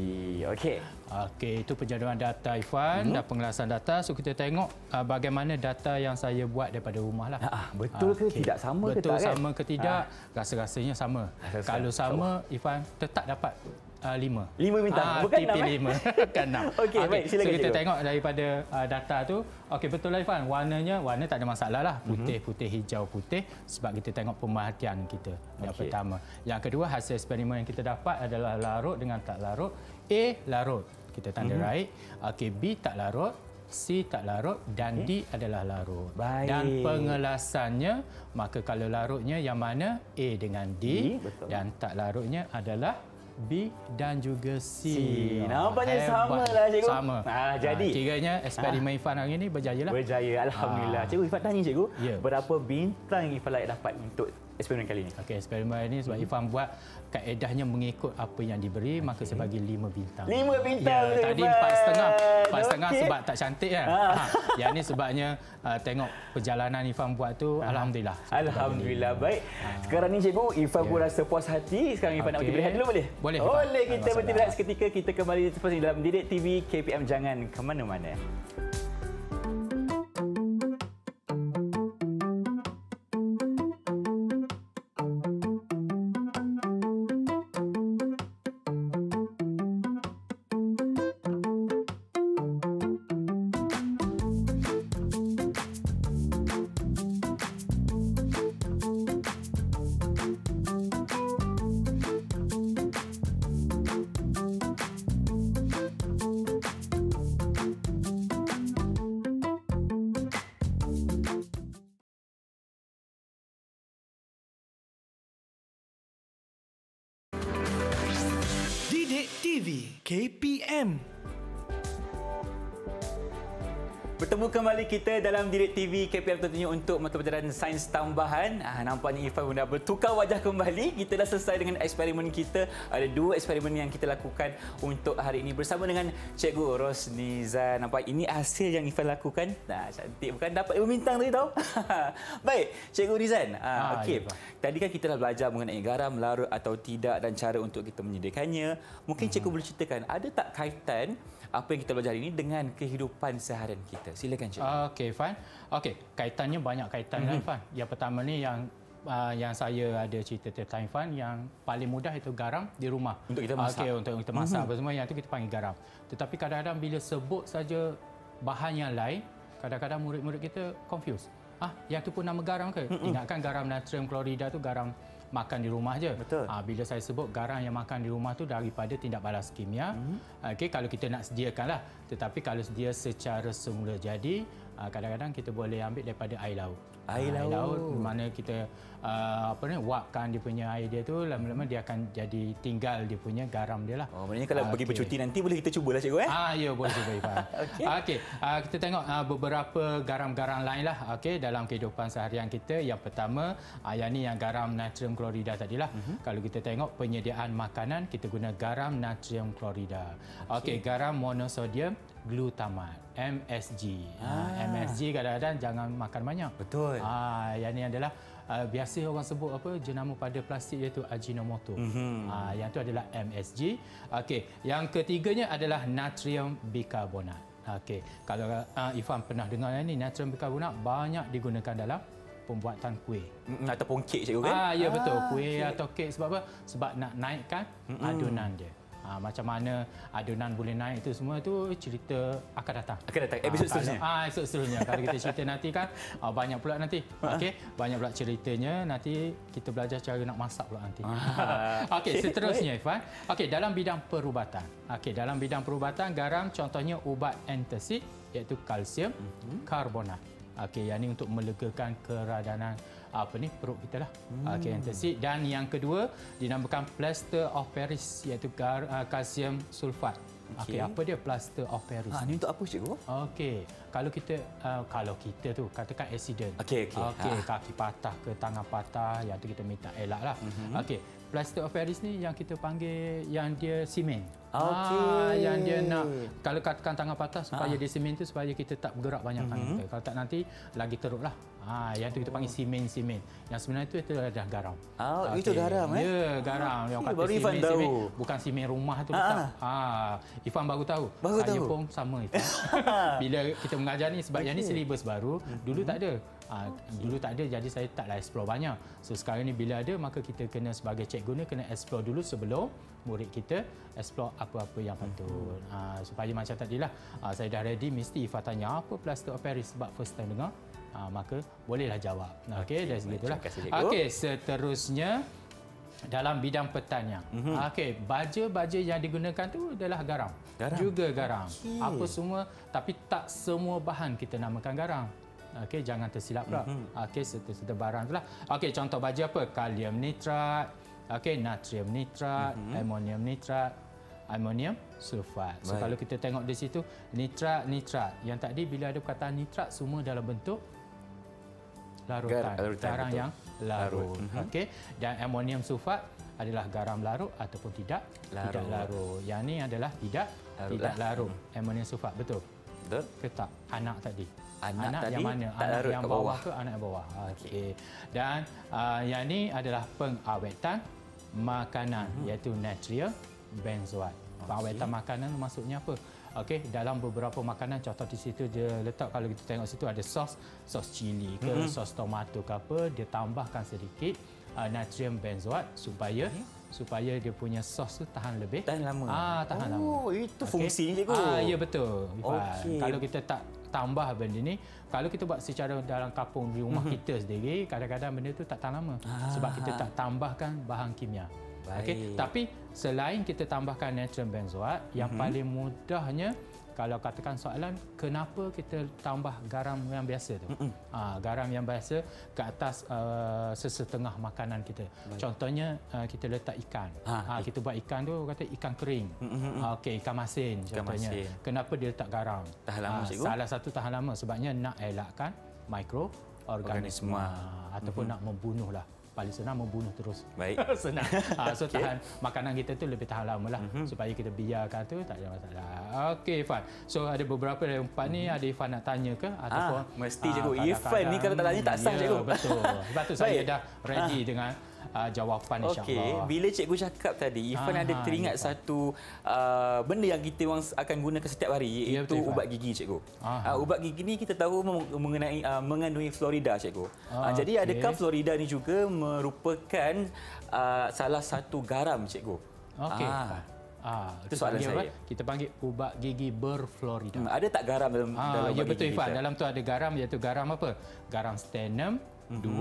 Okey. Okey, itu penjadualan data Irfan hmm. dan pengelasan data. So kita tengok uh, bagaimana data yang saya buat daripada rumah lah. Ah, betul ke okay. tidak sama betul ke tak? Betul sama kan? ke tidak? Ah. Rasa-rasanya sama. Rasa Kalau sama, Irfan tetap dapat uh, lima. Lima bintang? Ah, bukan enam. enam? Lima. Bukan enam. Okey, okay, baik. Silakan. So kita cikgu. tengok daripada uh, data tu. Okey, betul lah Irfan. Warnanya, warna tak ada masalah lah. Putih, mm-hmm. putih, hijau, putih. Sebab kita tengok pemerhatian kita. Yang okay. pertama. Yang kedua, hasil eksperimen yang kita dapat adalah larut dengan tak larut. A, larut. Kita tanda mm-hmm. raih. Okey, B, tak larut. C tak larut dan okay. D adalah larut. Baik. Dan pengelasannya, maka kalau larutnya yang mana? A dengan D, D dan tak larutnya adalah B dan juga C. C. Nampaknya sama lah, cikgu. Sama. Ah, jadi. Ha, kiranya eksperimen ha. Irfan hari ini berjaya lah. Berjaya, alhamdulillah. Ha. Cikgu, Irfan tanya cikgu, ya. berapa bintang Irfan layak dapat untuk eksperimen kali ini? Okey, eksperimen ini sebab hmm. Irfan buat kaedahnya mengikut apa yang diberi, okay. maka saya bagi lima bintang. Lima bintang. Ya, tadi empat setengah. Empat setengah okay. sebab tak cantik kan. Ha. Ha. Yang ini sebabnya uh, tengok perjalanan Irfan buat tu, ha. alhamdulillah. Alhamdulillah. Baik. Ha. Sekarang ni cikgu, Irfan yeah. pun rasa puas hati. Sekarang Irfan okay. nak berhenti berehat dulu boleh? Boleh. Boleh, kita berhenti berehat seketika. Kita kembali terus dalam Didik T V K P M. Jangan ke mana-mana. Didik T V K P M. Bertemu kembali kita dalam Didik T V K P M tentunya untuk mata pelajaran sains tambahan. Ah, nampaknya Irfan pun dah bertukar wajah kembali. Kita dah selesai dengan eksperimen kita. Ada dua eksperimen yang kita lakukan untuk hari ini bersama dengan Cikgu Rosnizan. Nampak ini hasil yang Irfan lakukan. Nah, cantik bukan? Dapat lima bintang tadi tahu. Baik, Cikgu Rizan. Ah, okey. Tadi kan kita dah belajar mengenai garam larut atau tidak dan cara untuk kita menyediakannya. Mungkin Cikgu hmm. boleh ceritakan ada tak kaitan apa yang kita belajar ini dengan kehidupan seharian kita? Silakan Cikgu. Okey, Fan. Okey, kaitannya banyak kaitan mm-hmm. kan, Fan. Yang pertama ni yang uh, yang saya ada cerita tentang Fan, yang paling mudah itu garam di rumah. Untuk kita masak. Okey, untuk kita masak mm-hmm. semua yang itu kita panggil garam. Tetapi kadang-kadang bila sebut saja bahan yang lain, kadang-kadang murid-murid kita confuse. Ah, yang tu pun nama garam ke? Mm-hmm. Ingatkan garam natrium klorida tu garam makan di rumah je. Betul. Ha, bila saya sebut garam yang makan di rumah tu daripada tindak balas kimia. Mm-hmm. Okey, kalau kita nak sediakanlah. Tetapi kalau sedia secara semula jadi, kadang-kadang kita boleh ambil daripada air laut. Air laut. laut mana kita uh, apa ni wapkan dia punya air dia tu, lama-lama dia akan jadi tinggal dia punya garam dia lah. Oh, maknanya kalau Ah, pergi okey. bercuti nanti boleh kita cubalah cikgu eh. Ah ya, boleh cuba Ifan. Okey. Okey, uh, kita tengok uh, beberapa garam-garam lain lah okey dalam kehidupan seharian kita. Yang pertama, uh, yang ni yang garam natrium klorida tadilah. Uh-huh. Kalau kita tengok penyediaan makanan, kita guna garam natrium klorida. Okey, okay, garam monosodium glutamat, M S G. Ah. Uh, M S G kadang-kadang jangan makan banyak. Betul. Ah, yang ni adalah uh, biasa orang sebut apa jenama pada plastik iaitu Ajinomoto. Mm-hmm. Ah, yang tu adalah M S G. Okey, yang ketiganya adalah natrium bikarbonat. Okey, kalau uh, Ifan pernah dengar yang ni, natrium bikarbonat banyak digunakan dalam pembuatan kuih. Mm, ataupun kek cikgu kan? Ah, ya betul. Ah, Kuih okay. atau kek sebab apa? Sebab nak naikkan mm-hmm. adunan dia. Ha, macam mana adunan boleh naik itu semua itu cerita akan datang. Akan datang episod ha, seterusnya. Ah, episod seterusnya. Kalau kita cerita nanti kan ah, banyak pula nanti. Okey, banyak pula ceritanya. Nanti kita belajar cara nak masak pula nanti. Okey, okay, seterusnya Ifan. Okey, dalam bidang perubatan. Okey, dalam bidang perubatan garam contohnya ubat antasid iaitu kalsium mm-hmm. karbonat. Okey, yang ini untuk melegakan keradanan apa ni perut kita lah. Hmm. Okey, antasid. Dan yang kedua dinamakan plaster of Paris iaitu gar, uh, kalsium sulfat. Okey, okay, apa dia plaster of Paris? Ah, ni untuk apa cikgu? Okey, kalau kita uh, kalau kita tu katakan accident. Okey, okey. Okey, Ha. kaki patah ke tangan patah, yang tu kita minta elaklah. Mm-hmm. Okey, plaster of Paris ni yang kita panggil yang dia simen. Okey. Ah, yang dia nak kalau katakan tangan patah supaya Ha. dia simen tu supaya kita tak bergerak banyak tangan Mm-hmm. kita. Kalau tak nanti lagi teruklah. Ah, yang tu kita panggil simen-simen. Yang sebenarnya itu itu adalah garam. Oh, itu garam eh? Ya, garam. Yang Eh, kata baru Ifan simen, tahu. simen. Bukan simen rumah tu. Ah, bukan. Ah, Ifan baru tahu. Baru Saya tahu. pun sama Ifan. Bila kita mengajar ni sebab okay. yang ni silibus baru, dulu tak ada. Ah, dulu tak ada, jadi saya taklah explore banyak. So sekarang ni bila ada, maka kita kena sebagai cikgu ni kena explore dulu sebelum murid kita explore apa-apa yang patut. Ah, supaya macam tadilah, ah, saya dah ready, mesti Ifan tanya apa plaster of Paris sebab first time dengar. Ha, maka bolehlah jawab. Okey, dari segitulah. Okey, seterusnya dalam bidang pertanian. Mm-hmm. Okey, baja-baja yang digunakan tu adalah garam. garam. Juga garam. Okay. Apa semua, tapi tak semua bahan kita namakan garam. Okey, jangan tersilap pula. Mm-hmm. Okey, seterusnya barang itulah. Okey, contoh baja apa? Kalium nitrat, okey, natrium nitrat, mm-hmm. amonium nitrat, amonium sulfat. So Baik. kalau kita tengok di situ nitrat nitrat yang tadi bila ada perkataan nitrat semua dalam bentuk larutan, Gar- larutan, garam betul. yang larut. Larut. Mhm. Okey, dan amonium sulfat adalah garam larut ataupun tidak Larut. tidak larut. Yang ni adalah tidak Larut tidak lah. larut. Amonium sulfat betul. Betul. Ke tak? Anak tadi. Anak tadi yang mana? tak Anak larut yang kat bawah, bawah. ke anak yang bawah? Okey. Dan uh, yang ni adalah pengawetan makanan mm-hmm. iaitu natrium benzoat. Pengawetan okay. makanan maksudnya apa? Okey, dalam beberapa makanan contoh di situ dia letak, kalau kita tengok situ ada sos, sos cili ke, mm-hmm. sos tomato ke apa, dia tambahkan sedikit uh, natrium benzoat supaya okay. supaya dia punya sos tu tahan lebih. Tahan lama. Ah, tahan oh, lama. Oh, itu okay. fungsi ni cikgu. Ah, ya betul. Okay. Kalau kita tak tambah benda ni, kalau kita buat secara dalam kampung di rumah mm-hmm. kita sendiri, kadang-kadang benda tu tak tahan lama ah. sebab kita tak tambahkan bahan kimia. Okey, tapi selain kita tambahkan natrium benzoat, yang mm-hmm. paling mudahnya kalau katakan soalan kenapa kita tambah garam yang biasa tu. Mm-hmm. Ha, garam yang biasa ke atas uh, sesetengah makanan kita. Baik. Contohnya uh, kita letak ikan. Ha, ha, kita buat ikan tu kata ikan kering. Mm-hmm. Ha, okey, ikan masin ikan contohnya. Masin. Kenapa dia letak garam? Tahan lama, ha, cikgu. Salah satu tahan lama sebabnya nak elakkan mikroorganisma mm-hmm. ataupun mm-hmm. nak membunuhlah. Paling senang membunuh terus. Baik. Senang. Ha, so okay. tahan makanan kita tu lebih tahan lama lah. Mm-hmm. Supaya kita biarkan tu tak ada masalah. Okey Ifan. So ada beberapa dari empat ni mm-hmm. ada Ifan nak tanya ke ataupun ah, mesti cikgu. Ah, Ifan ni kalau tak tanya tak sah ya, cikgu. Betul. Sebab tu saya dah ready ah. dengan uh, jawapan insya-Allah. Okey, bila cikgu cakap tadi, Ifan ah, ada teringat ya, satu uh, benda yang kita orang akan gunakan setiap hari iaitu ya, ubat gigi cikgu. Uh, ubat gigi ni kita tahu mengenai uh, mengandungi fluorida cikgu. Ah, uh, jadi okay. adakah fluorida ni juga merupakan uh, salah satu garam cikgu? Okey. Ah. Ah, itu soalan saya. Apa? Kita panggil ubat gigi berfluorida. Hmm, ada tak garam dalam ah, dalam ya ubat betul gigi Ifan. kita? Dalam tu ada garam iaitu garam apa? Garam stannum, mm-hmm. dua,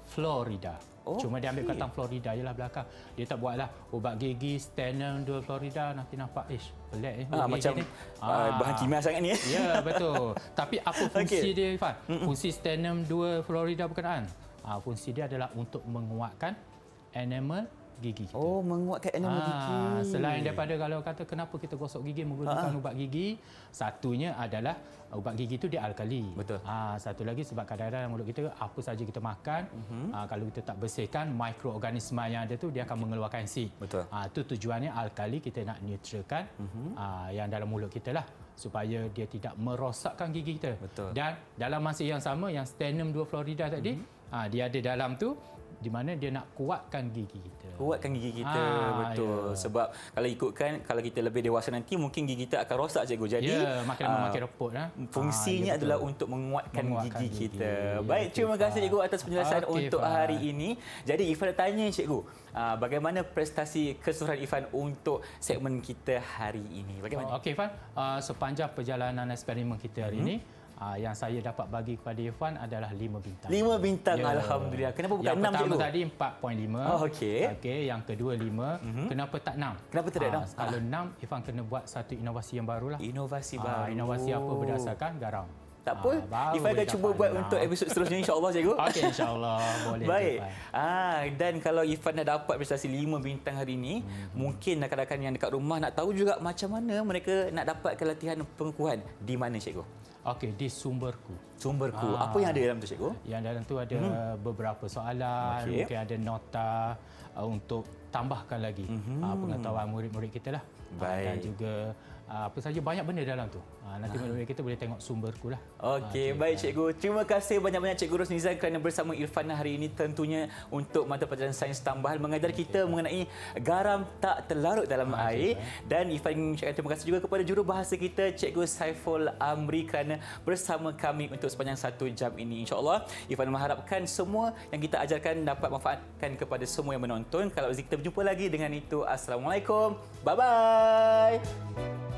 Florida. Oh, Cuma dia ambil okey. kata Florida je lah belakang. Dia tak buatlah ubat gigi Stanum dua Florida, nanti nampak ish pelik eh. Ah, ubat macam gigi ni. uh, bahan kimia sangat ni. Ya, betul. Tapi apa fungsi Okey. dia, Irfan? Fungsi Stanum dua Florida berkenaan. Ah, fungsi dia adalah untuk menguatkan enamel gigi kita. Oh, menguatkan enamel Ah, gigi. Selain daripada kalau kata kenapa kita gosok gigi menggunakan Ah. ubat gigi, satunya adalah ubat gigi itu dia alkali. Betul. Ah, satu lagi sebab kadang-kadang mulut kita apa saja kita makan, Mhm. ah, kalau kita tak bersihkan mikroorganisma yang ada tu dia akan mengeluarkan asid. Betul. Ah, itu tujuannya alkali kita nak neutralkan ah, yang dalam mulut kita lah supaya dia tidak merosakkan gigi kita. Betul. Dan dalam masa yang sama yang Stanum dua Florida tadi, ah, dia ada dalam tu di mana dia nak kuatkan gigi kita. Kuatkan gigi kita, Ah, betul. ya. Sebab kalau ikutkan, kalau kita lebih dewasa nanti, mungkin gigi kita akan rosak, cikgu. Jadi, Ya, makin lama ah, makin repot. Ha? fungsinya Ah, ya, adalah betul. untuk menguatkan, Menguatkan gigi, gigi. kita. Ya, Baik, betul, terima kasih Fah. cikgu atas penjelasan Okey, untuk Fah. hari ini. Jadi, Ifan nak tanya cikgu, ah, bagaimana prestasi keseluruhan Ifan untuk segmen kita hari ini? Bagaimana? Okey, Irfan. Uh, sepanjang perjalanan eksperimen kita hari hmm. ini, uh, yang saya dapat bagi kepada Irfan adalah lima bintang. Lima bintang, Ya. Alhamdulillah. Kenapa bukan yang enam, pertama cikgu? tadi empat perpuluhan lima. Oh, okey. Okey, yang kedua lima. Mm-hmm. Kenapa tak enam? Kenapa tidak enam? Ah, Kalau enam, Irfan kena buat satu inovasi yang barulah. Inovasi Ah, baru. inovasi apa berdasarkan garam. Tak apa. Ah, baru Ifan akan boleh cuba dapat buat enam. untuk episod seterusnya, insya-Allah, cikgu. Okey, insya-Allah boleh. Baik. Irfan. Ah, dan kalau Ifan dah dapat prestasi lima bintang hari ini, hmm. mungkin rakan-rakan yang dekat rumah nak tahu juga macam mana mereka nak dapatkan latihan pengukuhan. Di mana, cikgu? Okey, di sumberku. Sumberku. Ah. Apa yang ada dalam tu, cikgu? Yang dalam tu ada hmm. beberapa soalan, Okey. mungkin ada nota uh, untuk tambahkan lagi mm-hmm. uh, pengetahuan murid-murid kita lah. Uh, Baik. dan juga uh, apa saja banyak benda dalam tu. Uh, nanti murid-murid kita boleh tengok sumberku lah. Okey, Ah, baik cikgu. Terima kasih banyak-banyak Cikgu Rosnizan kerana bersama Irfan hari ini tentunya untuk mata pelajaran sains tambahan mengajar kita mengenai garam tak terlarut dalam Ah, air. cikgu. Dan Irfan mengucapkan terima kasih juga kepada jurubahasa kita Cikgu Saiful Amri kerana bersama kami untuk sepanjang satu jam ini. InsyaAllah, Irfan mengharapkan semua yang kita ajarkan dapat manfaatkan kepada semua yang menonton. Kalau kita berjumpa lagi dengan itu, Assalamualaikum. Bye-bye.